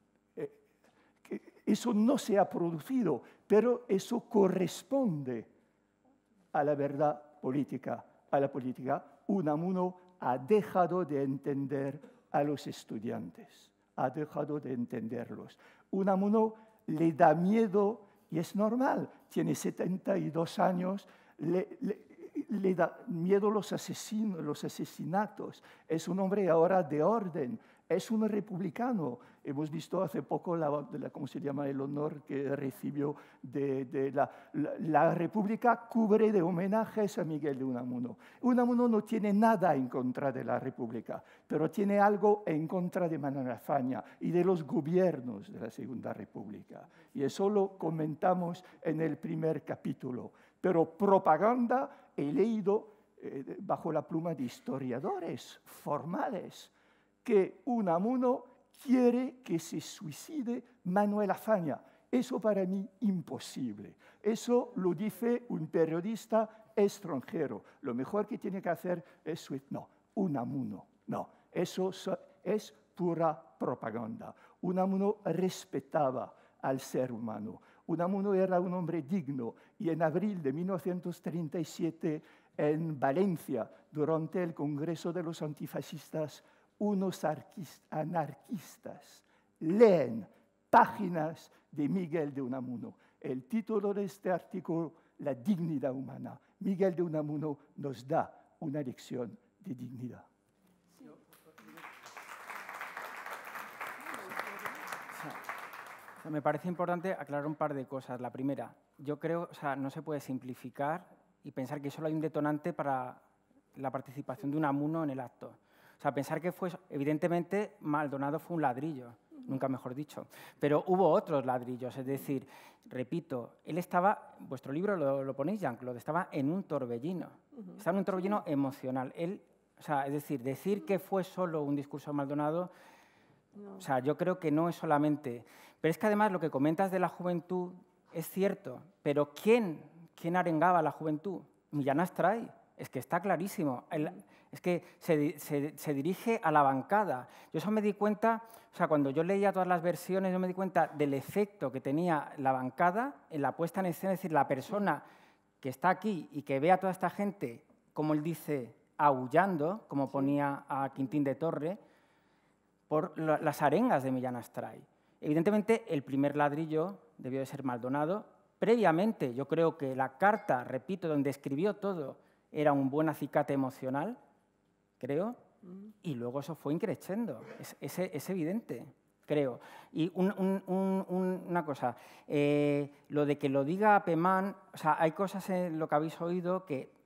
eso no se ha producido, pero eso corresponde a la verdad política, a la política. Unamuno ha dejado de entender a los estudiantes, ha dejado de entenderlos. Unamuno le da miedo, y es normal, tiene 72 años, le da miedo los asesinatos. Es un hombre ahora de orden, es un republicano. Hemos visto hace poco ¿cómo se llama? El honor que recibió de la República cubre de homenajes a Miguel de Unamuno. Unamuno no tiene nada en contra de la República, pero tiene algo en contra de Manuel Azaña y de los gobiernos de la Segunda República. Y eso lo comentamos en el primer capítulo. Pero propaganda he leído bajo la pluma de historiadores formales que Unamuno quiere que se suicide Manuel Azaña. Eso para mí imposible. Eso lo dice un periodista extranjero. Lo mejor que tiene que hacer es suicidarse. No, Unamuno, no. Eso es pura propaganda. Unamuno respetaba al ser humano. Unamuno era un hombre digno y en abril de 1937 en Valencia, durante el Congreso de los Antifascistas, unos anarquistas leen páginas de Miguel de Unamuno. El título de este artículo, La dignidad humana. Miguel de Unamuno nos da una lección de dignidad. Me parece importante aclarar un par de cosas. La primera, yo creo, no se puede simplificar y pensar que solo hay un detonante para la participación de Unamuno en el acto. Pensar que fue, evidentemente, Maldonado fue un ladrillo, nunca mejor dicho, pero hubo otros ladrillos, es decir, repito, él estaba, vuestro libro lo ponéis, Jean-Claude, estaba en un torbellino, estaba en un torbellino emocional. Él, es decir que fue solo un discurso de Maldonado, yo creo que no es solamente... Pero es que además lo que comentas de la juventud es cierto, pero ¿quién arengaba a la juventud? Millán Astray, es que está clarísimo. Es que se dirige a la bancada. Yo eso me di cuenta, cuando yo leía todas las versiones, yo me di cuenta del efecto que tenía la bancada en la puesta en escena, es decir, la persona que está aquí y que ve a toda esta gente, como él dice, aullando, como ponía a Quintín de Torre, por las arengas de Millán Astray. Evidentemente, el primer ladrillo debió de ser Maldonado. Previamente, yo creo que la carta, repito, donde escribió todo, era un buen acicate emocional, creo, y luego eso fue increciendo. Es evidente, creo. Y una cosa, lo de que lo diga Pemán, hay cosas en lo que habéis oído que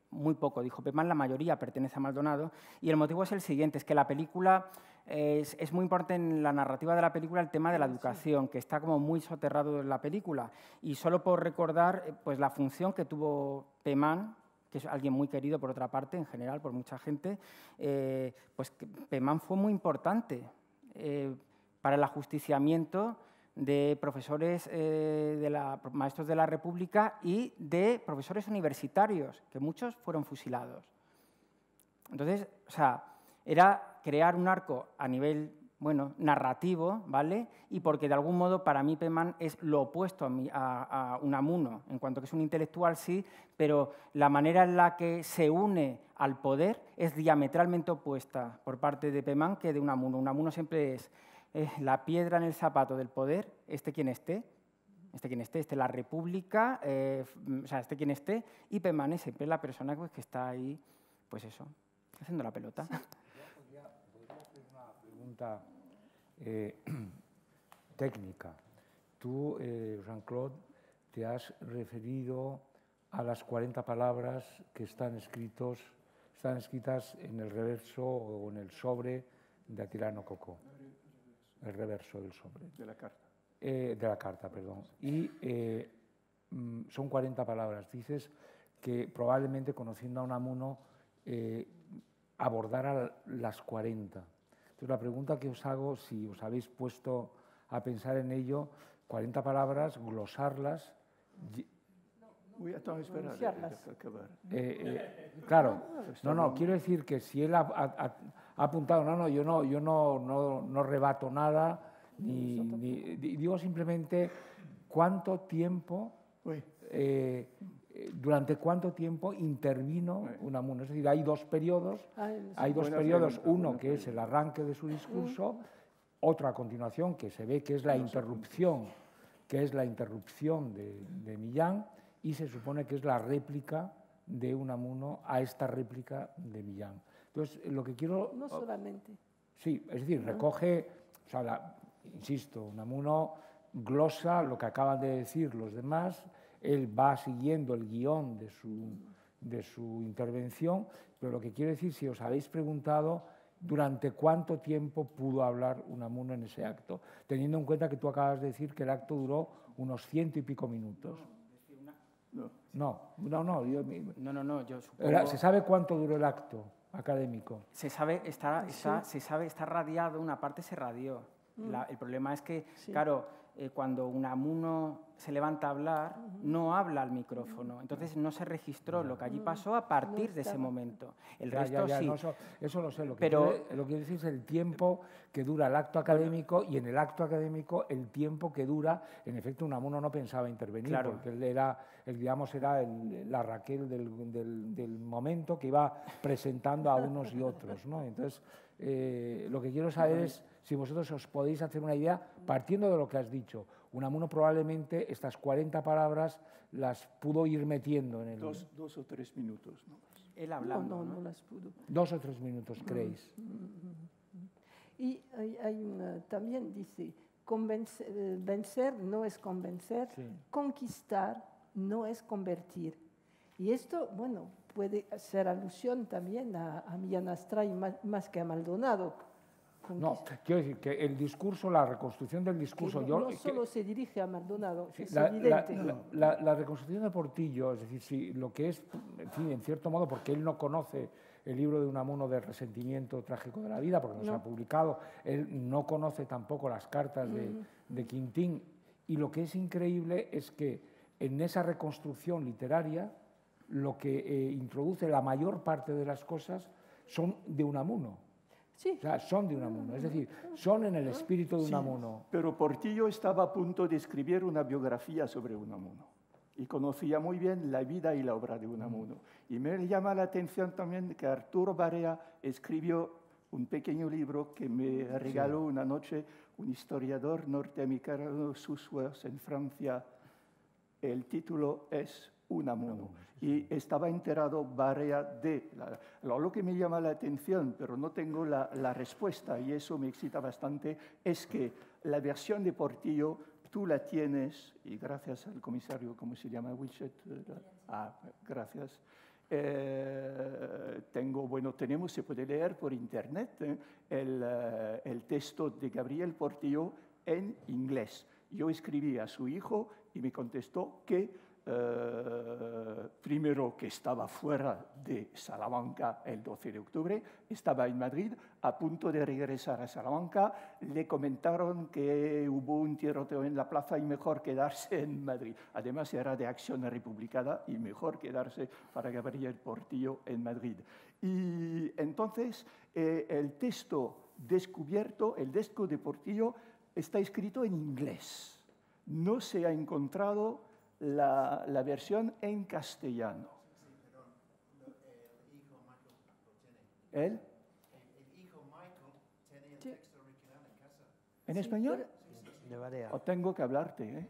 muy poco, dijo Pemán, la mayoría pertenece a Maldonado, y el motivo es el siguiente, es que la película es muy importante en la narrativa de la película el tema de la educación, que está como muy soterrado en la película, y solo por recordar pues, la función que tuvo Pemán, que es alguien muy querido por otra parte, en general, por mucha gente, pues Pemán fue muy importante para el ajusticiamiento de profesores, maestros de la República y de profesores universitarios, que muchos fueron fusilados. Entonces, o sea, era crear un arco a nivel, bueno, narrativo, ¿vale? Y porque de algún modo para mí Pemán es lo opuesto a Unamuno, en cuanto que es un intelectual, sí, pero la manera en la que se une al poder es diametralmente opuesta por parte de Pemán que de Unamuno. Unamuno siempre es la piedra en el zapato del poder, esté quien esté, la República, o sea, esté quien esté, y Pemán es siempre la persona pues, que está ahí, pues eso, haciendo la pelota. Sí. Podría hacer una pregunta técnica. Tú, Jean-Claude, te has referido a las 40 palabras que están escritas en el reverso o en el sobre de Atilano Coco. El reverso del sobre. De la carta. De la carta, perdón. Y son 40 palabras. Dices que probablemente, conociendo a Unamuno, abordara las 40. Entonces, la pregunta que os hago, si os habéis puesto a pensar en ello, 40 palabras, glosarlas... Voy a esperar. Claro, no, quiero decir que si él ha apuntado, yo no rebato nada, digo simplemente cuánto tiempo, durante cuánto tiempo intervino Unamuno. Es decir, hay dos periodos, uno que es el arranque de su discurso, otro a continuación que se ve que es la interrupción, de Millán, y se supone que es la réplica de Unamuno a esta réplica de Millán. Entonces, lo que quiero... No solamente. Sí, es decir, recoge, o sea, insisto, Unamuno glosa lo que acaban de decir los demás, él va siguiendo el guión de su intervención, pero lo que quiero decir, si os habéis preguntado durante cuánto tiempo pudo hablar Unamuno en ese acto, teniendo en cuenta que tú acabas de decir que el acto duró unos 100 y pico minutos. No, yo supongo... ¿Se sabe cuánto duró el acto académico? Se sabe, está radiado, una parte se radió. El problema es que, claro, cuando Unamuno se levanta a hablar, no habla al micrófono. Entonces no se registró lo que allí pasó a partir de ese momento. El resto sí. No, eso lo sé. Lo que quiero decir es el tiempo que dura el acto académico, y en el acto académico el tiempo que dura. En efecto, Unamuno no pensaba intervenir, porque él era la Raquel del momento que iba presentando a unos y otros, ¿no? Entonces, lo que quiero saber es si vosotros os podéis hacer una idea, partiendo de lo que has dicho. Unamuno probablemente estas 40 palabras las pudo ir metiendo en el... Dos o tres minutos, ¿no? Él hablando, no las pudo. 2 o 3 minutos, ¿creéis? Y también dice, vencer no es convencer, conquistar no es convertir. Y esto, bueno, puede hacer alusión también a Millán Astray más que a Maldonado. No, quiero decir que el discurso, la reconstrucción del discurso... No solo se dirige a Maldonado, sí, es evidente. La reconstrucción de Portillo, es decir, sí, lo que es, en cierto modo, porque él no conoce el libro de Unamuno de Resentimiento Trágico de la Vida, porque no se ha publicado, él no conoce tampoco las cartas de Quintín, y lo que es increíble es que en esa reconstrucción literaria lo que introduce la mayor parte de las cosas son de Unamuno. Sí. O sea, son de Unamuno, es decir, son en el espíritu de Unamuno. Pero Portillo estaba a punto de escribir una biografía sobre Unamuno y conocía muy bien la vida y la obra de Unamuno. Y me llama la atención también que Arturo Barea escribió un pequeño libro que me regaló una noche un historiador norteamericano, Sussex, en Francia. El título es Unamuno. Y estaba enterado Barea de... Lo que me llama la atención, pero no tengo la respuesta, y eso me excita bastante, es que la versión de Portillo tú la tienes, y gracias al comisario, ¿cómo se llama? Wichet. Gracias. Tenemos, se puede leer por internet el texto de Gabriel Portillo en inglés. Yo escribí a su hijo y me contestó que primero que estaba fuera de Salamanca el 12 de octubre, estaba en Madrid, a punto de regresar a Salamanca, le comentaron que hubo un tiroteo en la plaza y mejor quedarse en Madrid. Además era de Acción Republicana y mejor quedarse para Gabriel Portillo en Madrid. Y entonces el texto descubierto, el texto de Portillo, está escrito en inglés. No se ha encontrado la versión en castellano. Sí, perdón. El hijo Michael lo tiene. ¿Él? El hijo Michael tiene el texto original en casa. ¿En español? De Barea. O tengo que hablarte,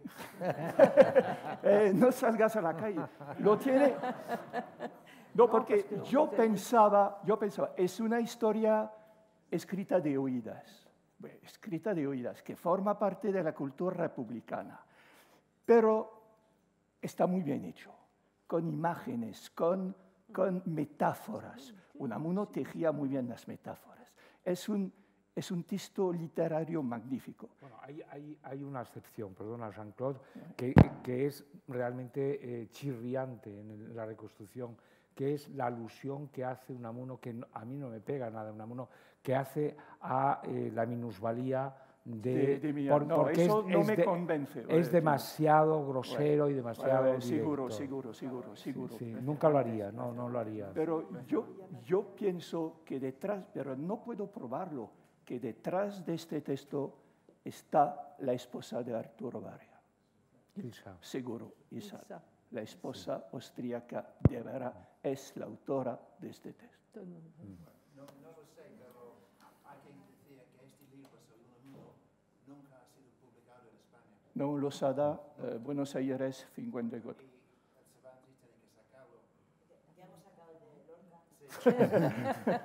no salgas a la calle. Lo tiene. No, porque yo pensaba, es una historia escrita de oídas, que forma parte de la cultura republicana. Pero está muy bien hecho, con imágenes, con metáforas. Unamuno tejía muy bien las metáforas. Es un texto literario magnífico. Bueno, hay una excepción, perdona, Jean-Claude, que es realmente chirriante en la reconstrucción, que es la alusión que hace Unamuno, que a mí no me pega nada, Unamuno, que hace a la minusvalía porque eso no me convence. Es demasiado grosero y demasiado directo. Seguro. Sí, nunca lo haría, no lo haría. Pero yo pienso que detrás, pero no puedo probarlo, que detrás de este texto está la esposa de Arturo Barea. Ilsa. Seguro, Ilsa. La esposa austríaca de Barea es la autora de este texto. No lo sé, pero hay quien decía que este libro sobre Unamuno nunca ha sido publicado en España. No, Losada, Buenos Aires, 54. Y el Cervantes tiene que sacarlo. Ya hemos sacado el de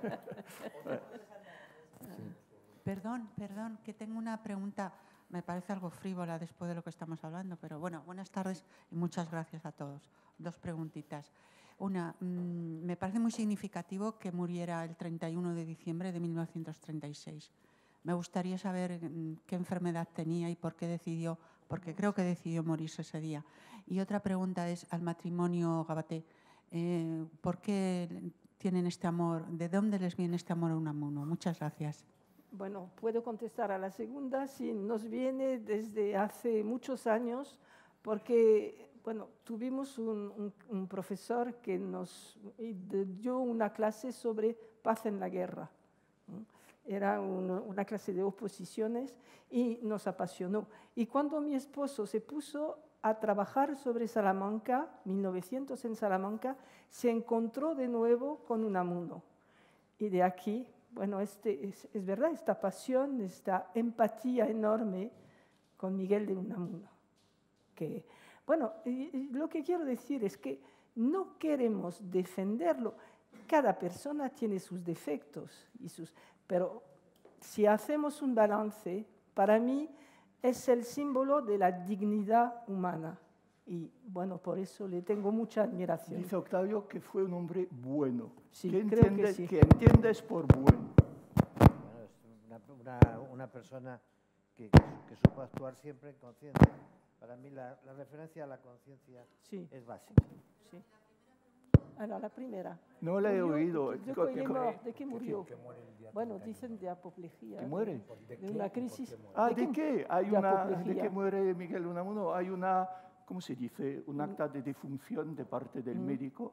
Lorca. Perdón, que tengo una pregunta, me parece algo frívola después de lo que estamos hablando, pero bueno, buenas tardes y muchas gracias a todos. Dos preguntitas. Una, me parece muy significativo que muriera el 31 de diciembre de 1936. Me gustaría saber qué enfermedad tenía y por qué decidió, porque creo que decidió morirse ese día. Y otra pregunta es al matrimonio Gabaté. ¿Por qué tienen este amor? ¿De dónde les viene este amor a Unamuno? Muchas gracias. Bueno, puedo contestar a la segunda. Sí, nos viene desde hace muchos años porque, bueno, tuvimos un profesor que nos dio una clase sobre paz en la guerra. Era una clase de oposiciones y nos apasionó. Y cuando mi esposo se puso a trabajar sobre Salamanca, 1900 en Salamanca, se encontró de nuevo con Unamuno. Y de aquí, bueno, es verdad, esta pasión, esta empatía enorme con Miguel de Unamuno. Que, bueno, lo que quiero decir es que no queremos defenderlo. Cada persona tiene sus defectos, pero si hacemos un balance, para mí es el símbolo de la dignidad humana. Y bueno, por eso le tengo mucha admiración. Dice Octavio que fue un hombre bueno. Sí, ¿Qué creo que sí. ¿Qué entiendes por bueno? Bueno, es una persona que supo actuar siempre en conciencia. Para mí la referencia a la conciencia es básica. Sí. Ahora, la primera. No la he oído. ¿De qué murió? Bueno, dicen de apoplejía. ¿Que muere? De una crisis. ¿De qué? ¿De qué muere Miguel Unamuno? Hay una, ¿cómo se dice? Un acta de defunción de parte del médico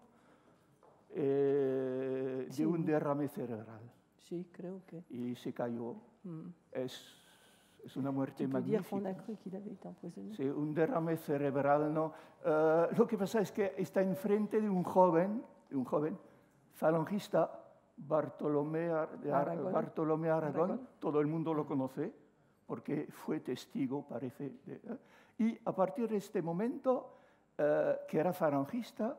de un derrame cerebral. Sí, creo que. Y se cayó. Es una muerte magnífica. Sí, un derrame cerebral, ¿no? Lo que pasa es que está enfrente de un joven falangista, Bartolomé Aragón. Todo el mundo lo conoce porque fue testigo, parece. Y a partir de este momento, que era falangista,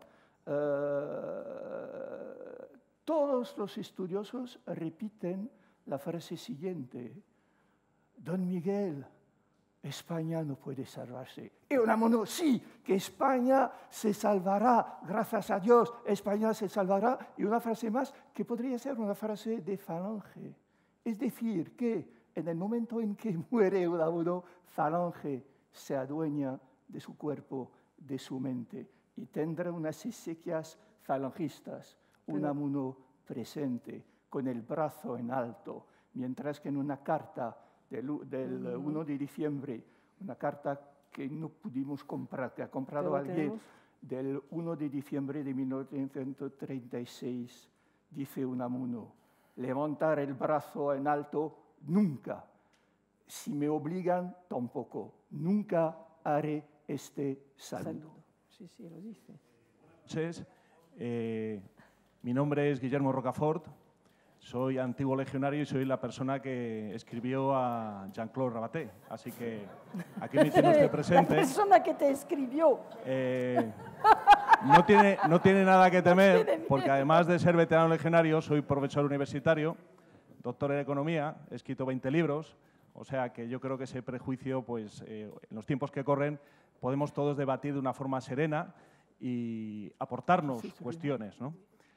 todos los estudiosos repiten la frase siguiente: Don Miguel España no puede salvarse. Y Unamuno, sí, que España se salvará, gracias a Dios, España se salvará. Y una frase más que podría ser una frase de Falange. Es decir, que en el momento en que muere Unamuno, Falange se adueña de su cuerpo, de su mente, y tendrá unas exequias falangistas, Unamuno presente, con el brazo en alto, mientras que en una carta del 1 de diciembre, una carta que no pudimos comprar, que ha comprado alguien, del 1 de diciembre de 1936, dice Unamuno: levantar el brazo en alto nunca, si me obligan tampoco, nunca haré este saludo. Sí, sí, lo dice. Buenas noches. Mi nombre es Guillermo Rocafort, soy antiguo legionario y soy la persona que escribió a Jean-Claude Rabaté. Así que aquí me tiene usted presente. La persona que te escribió. No tiene nada que temer, porque además de ser veterano legionario, soy profesor universitario, doctor en economía, he escrito 20 libros, o sea que yo creo que ese prejuicio, pues en los tiempos que corren, podemos todos debatir de una forma serena y aportarnos cuestiones, ¿no?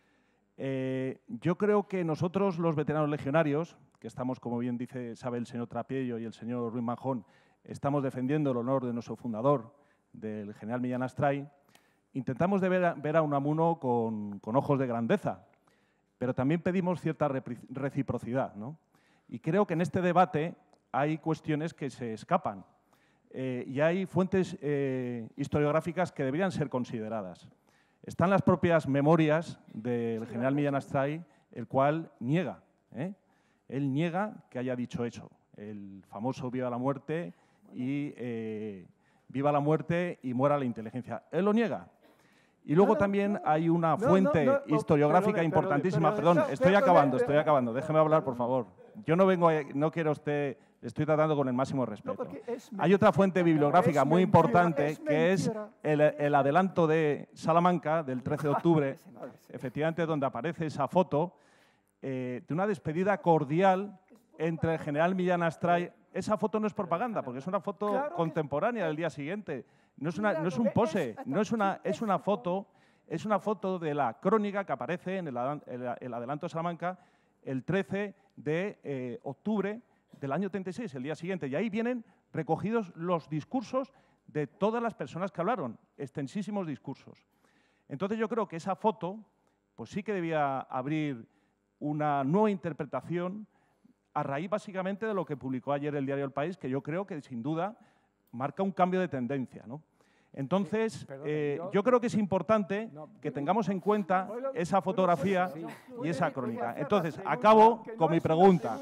Yo creo que nosotros, los veteranos legionarios, que estamos, como bien sabe el señor Trapiello y el señor Ruiz Manjón, estamos defendiendo el honor de nuestro fundador, del general Millán Astray, intentamos ver a Unamuno con ojos de grandeza, pero también pedimos cierta reciprocidad, ¿no? Y creo que en este debate hay cuestiones que se escapan y hay fuentes historiográficas que deberían ser consideradas. Están las propias memorias del general Millán Astray, el cual niega, él niega que haya dicho eso, el famoso viva la muerte y viva la muerte y muera la inteligencia. Él lo niega. Y luego también hay una fuente historiográfica importantísima. Perdón, estoy acabando. Déjeme hablar, por favor. Yo no quiero usted... Estoy tratando con el máximo respeto. Hay otra fuente bibliográfica muy importante que es el adelanto de Salamanca del 13 de octubre, efectivamente donde aparece esa foto de una despedida cordial entre el general Millán Astray. Esa foto no es propaganda, porque es una foto contemporánea del día siguiente. No es un pose, es una foto de la crónica que aparece en el adelanto de Salamanca el 13 de octubre del año 36, el día siguiente. Y ahí vienen recogidos los discursos de todas las personas que hablaron, extensísimos discursos. Entonces yo creo que esa foto pues sí que debía abrir una nueva interpretación a raíz básicamente de lo que publicó ayer el diario El País, que yo creo que sin duda marca un cambio de tendencia, ¿no? Entonces, yo creo que es importante que tengamos en cuenta esa fotografía y esa crónica. Entonces, acabo con mi pregunta.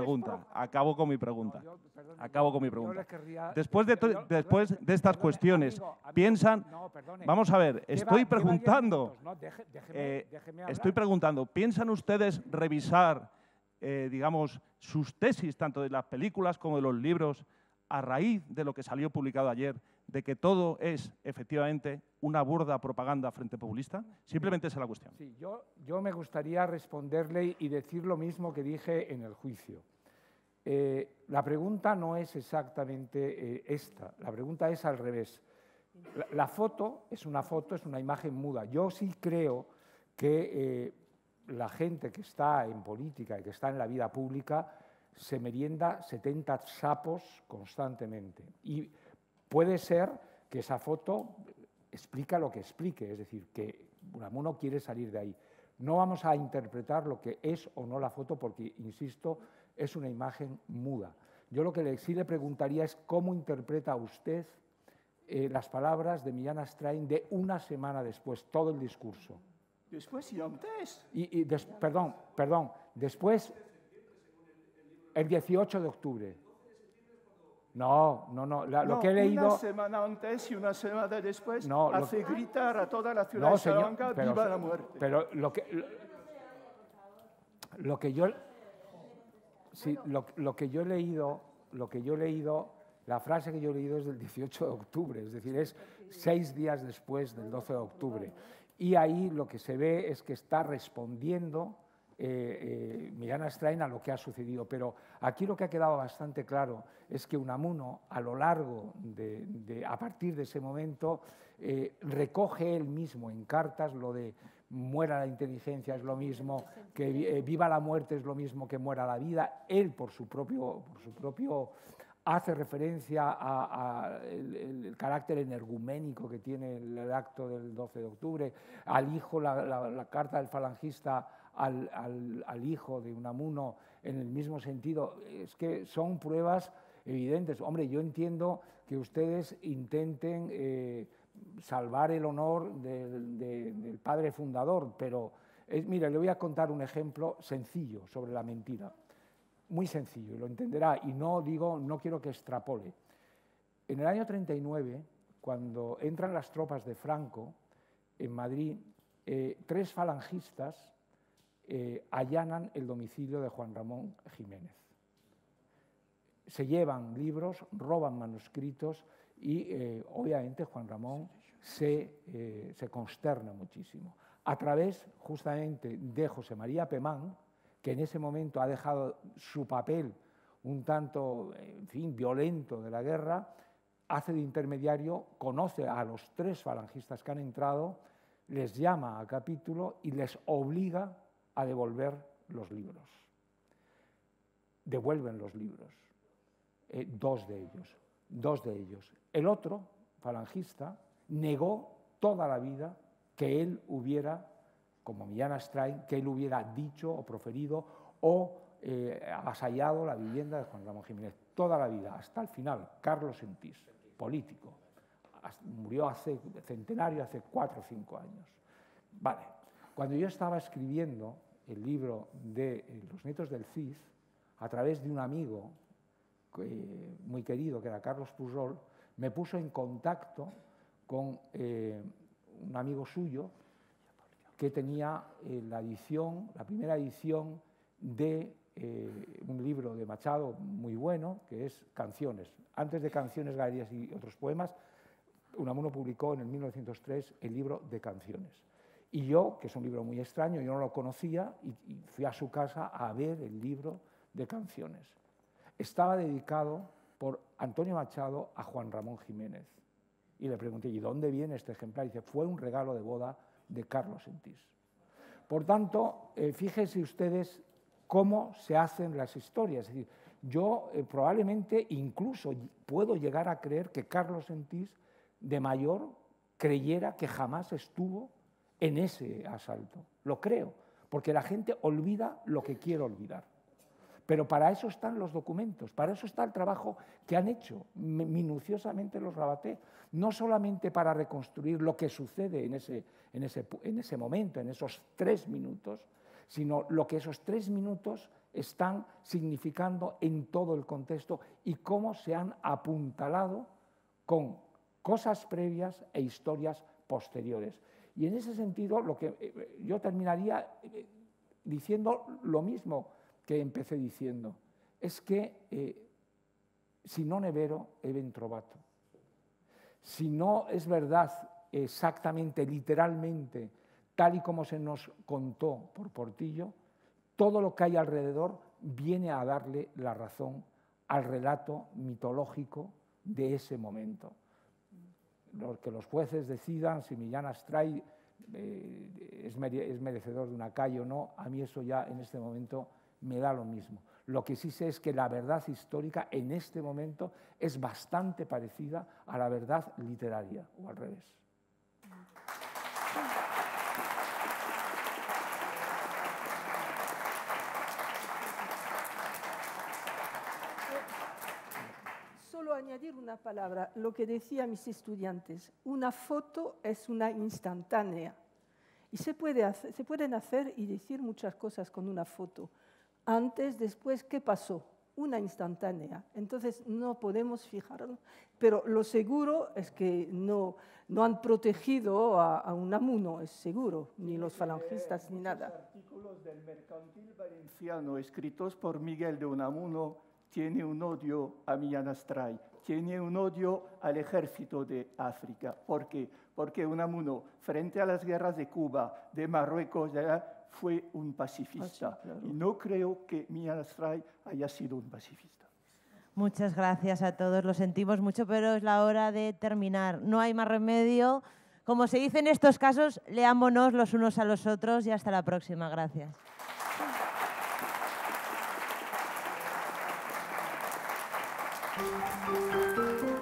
Después de estas cuestiones, piensan... Vamos a ver, estoy preguntando, ¿piensan ustedes revisar, digamos, sus tesis, tanto de las películas como de los libros, a raíz de lo que salió publicado ayer, de que todo es, efectivamente, una burda propaganda frente populista? Simplemente esa es la cuestión. Sí, yo me gustaría responderle y decir lo mismo que dije en el juicio. La pregunta no es exactamente esta, la pregunta es al revés. La foto es una imagen muda. Yo sí creo que la gente que está en política y que está en la vida pública se merienda 70 sapos constantemente. Y puede ser que esa foto explica lo que explique, es decir, que Unamuno quiere salir de ahí. No vamos a interpretar lo que es o no la foto porque, insisto, es una imagen muda. Yo lo que sí le preguntaría es cómo interpreta usted las palabras de Millán Astray de una semana después, todo el discurso. Después y antes. Perdón, después, el 18 de octubre. No, lo que he leído... Una semana antes y una semana después hace gritar a toda la ciudad de Salamanca, ¡viva la muerte! Pero lo que yo he leído, la frase que yo he leído es del 18 de octubre, es decir, es 6 días después del 12 de octubre. Y ahí lo que se ve es que está respondiendo Millán Astray a lo que ha sucedido. Pero aquí lo que ha quedado bastante claro es que Unamuno, a lo largo a partir de ese momento, recoge él mismo en cartas lo de muera la inteligencia es lo mismo, que viva la muerte es lo mismo que muera la vida. Él, por su propio hace referencia al carácter energuménico que tiene el acto del 12 de octubre, al hijo, la carta del falangista al hijo de Unamuno en el mismo sentido. Es que son pruebas evidentes. Hombre, yo entiendo que ustedes intenten salvar el honor del padre fundador, pero mire, le voy a contar un ejemplo sencillo sobre la mentira. Muy sencillo, y lo entenderá, y no quiero que extrapole. En el año 39, cuando entran las tropas de Franco en Madrid, 3 falangistas allanan el domicilio de Juan Ramón Jiménez. Se llevan libros, roban manuscritos y obviamente Juan Ramón se consterna muchísimo. A través justamente de José María Pemán, que en ese momento ha dejado su papel un tanto, en fin, violento de la guerra, hace de intermediario, conoce a los 3 falangistas que han entrado, les llama a capítulo y les obliga a devolver los libros. Devuelven los libros, 2 de ellos. El otro, falangista, negó toda la vida que él hubiera, como Millán Astray, que él hubiera dicho o proferido o avasallado la vivienda de Juan Ramón Jiménez. Toda la vida, hasta el final. Carlos Sentís, político, murió centenario hace 4 o 5 años. Vale. Cuando yo estaba escribiendo el libro de Los nietos del Cid, a través de un amigo muy querido, que era Carlos Pujol, me puso en contacto con un amigo suyo que tenía la primera edición de un libro de Machado muy bueno, que es Canciones. Antes de Canciones, Galerías y otros poemas, Unamuno publicó en el 1903 el libro de Canciones. Y yo, que es un libro muy extraño, yo no lo conocía y fui a su casa a ver el libro de Canciones. Estaba dedicado por Antonio Machado a Juan Ramón Jiménez. Y le pregunté, ¿y dónde viene este ejemplar? Y dice, fue un regalo de boda de Carlos Sentís. Por tanto, fíjense ustedes cómo se hacen las historias. Es decir, yo probablemente incluso puedo llegar a creer que Carlos Sentís, de mayor, creyera que jamás estuvo en ese asalto. Lo creo, porque la gente olvida lo que quiere olvidar. Pero para eso están los documentos, para eso está el trabajo que han hecho minuciosamente los Rabaté, no solamente para reconstruir lo que sucede en ese momento, en esos 3 minutos, sino lo que esos 3 minutos están significando en todo el contexto y cómo se han apuntalado con cosas previas e historias posteriores. Y en ese sentido, yo terminaría diciendo lo mismo que empecé diciendo, es que si non è vero, è ben trovato. Si no es verdad exactamente, literalmente, tal y como se nos contó por Portillo, todo lo que hay alrededor viene a darle la razón al relato mitológico de ese momento. Que los jueces decidan si Millán Astray es merecedor de una calle o no, a mí eso ya en este momento me da lo mismo. Lo que sí sé es que la verdad histórica en este momento es bastante parecida a la verdad literaria, o al revés. Solo añadir una palabra, lo que decía mis estudiantes, una foto es una instantánea. Y se pueden hacer y decir muchas cosas con una foto. Antes, después, ¿qué pasó? Una instantánea. Entonces no podemos fijarnos, pero lo seguro es que no han protegido a Unamuno, es seguro, ni los falangistas ni nada. Los artículos del Mercantil Valenciano escritos por Miguel de Unamuno tiene un odio a Millán Astray, tiene un odio al ejército de África. ¿Por qué? Porque Unamuno, frente a las guerras de Cuba, de Marruecos, fue un pacifista. sí, claro. Y no creo que Millán Astray haya sido un pacifista. Muchas gracias a todos, lo sentimos mucho, pero es la hora de terminar. No hay más remedio. Como se dice en estos casos, leámonos los unos a los otros y hasta la próxima. Gracias. Thank you.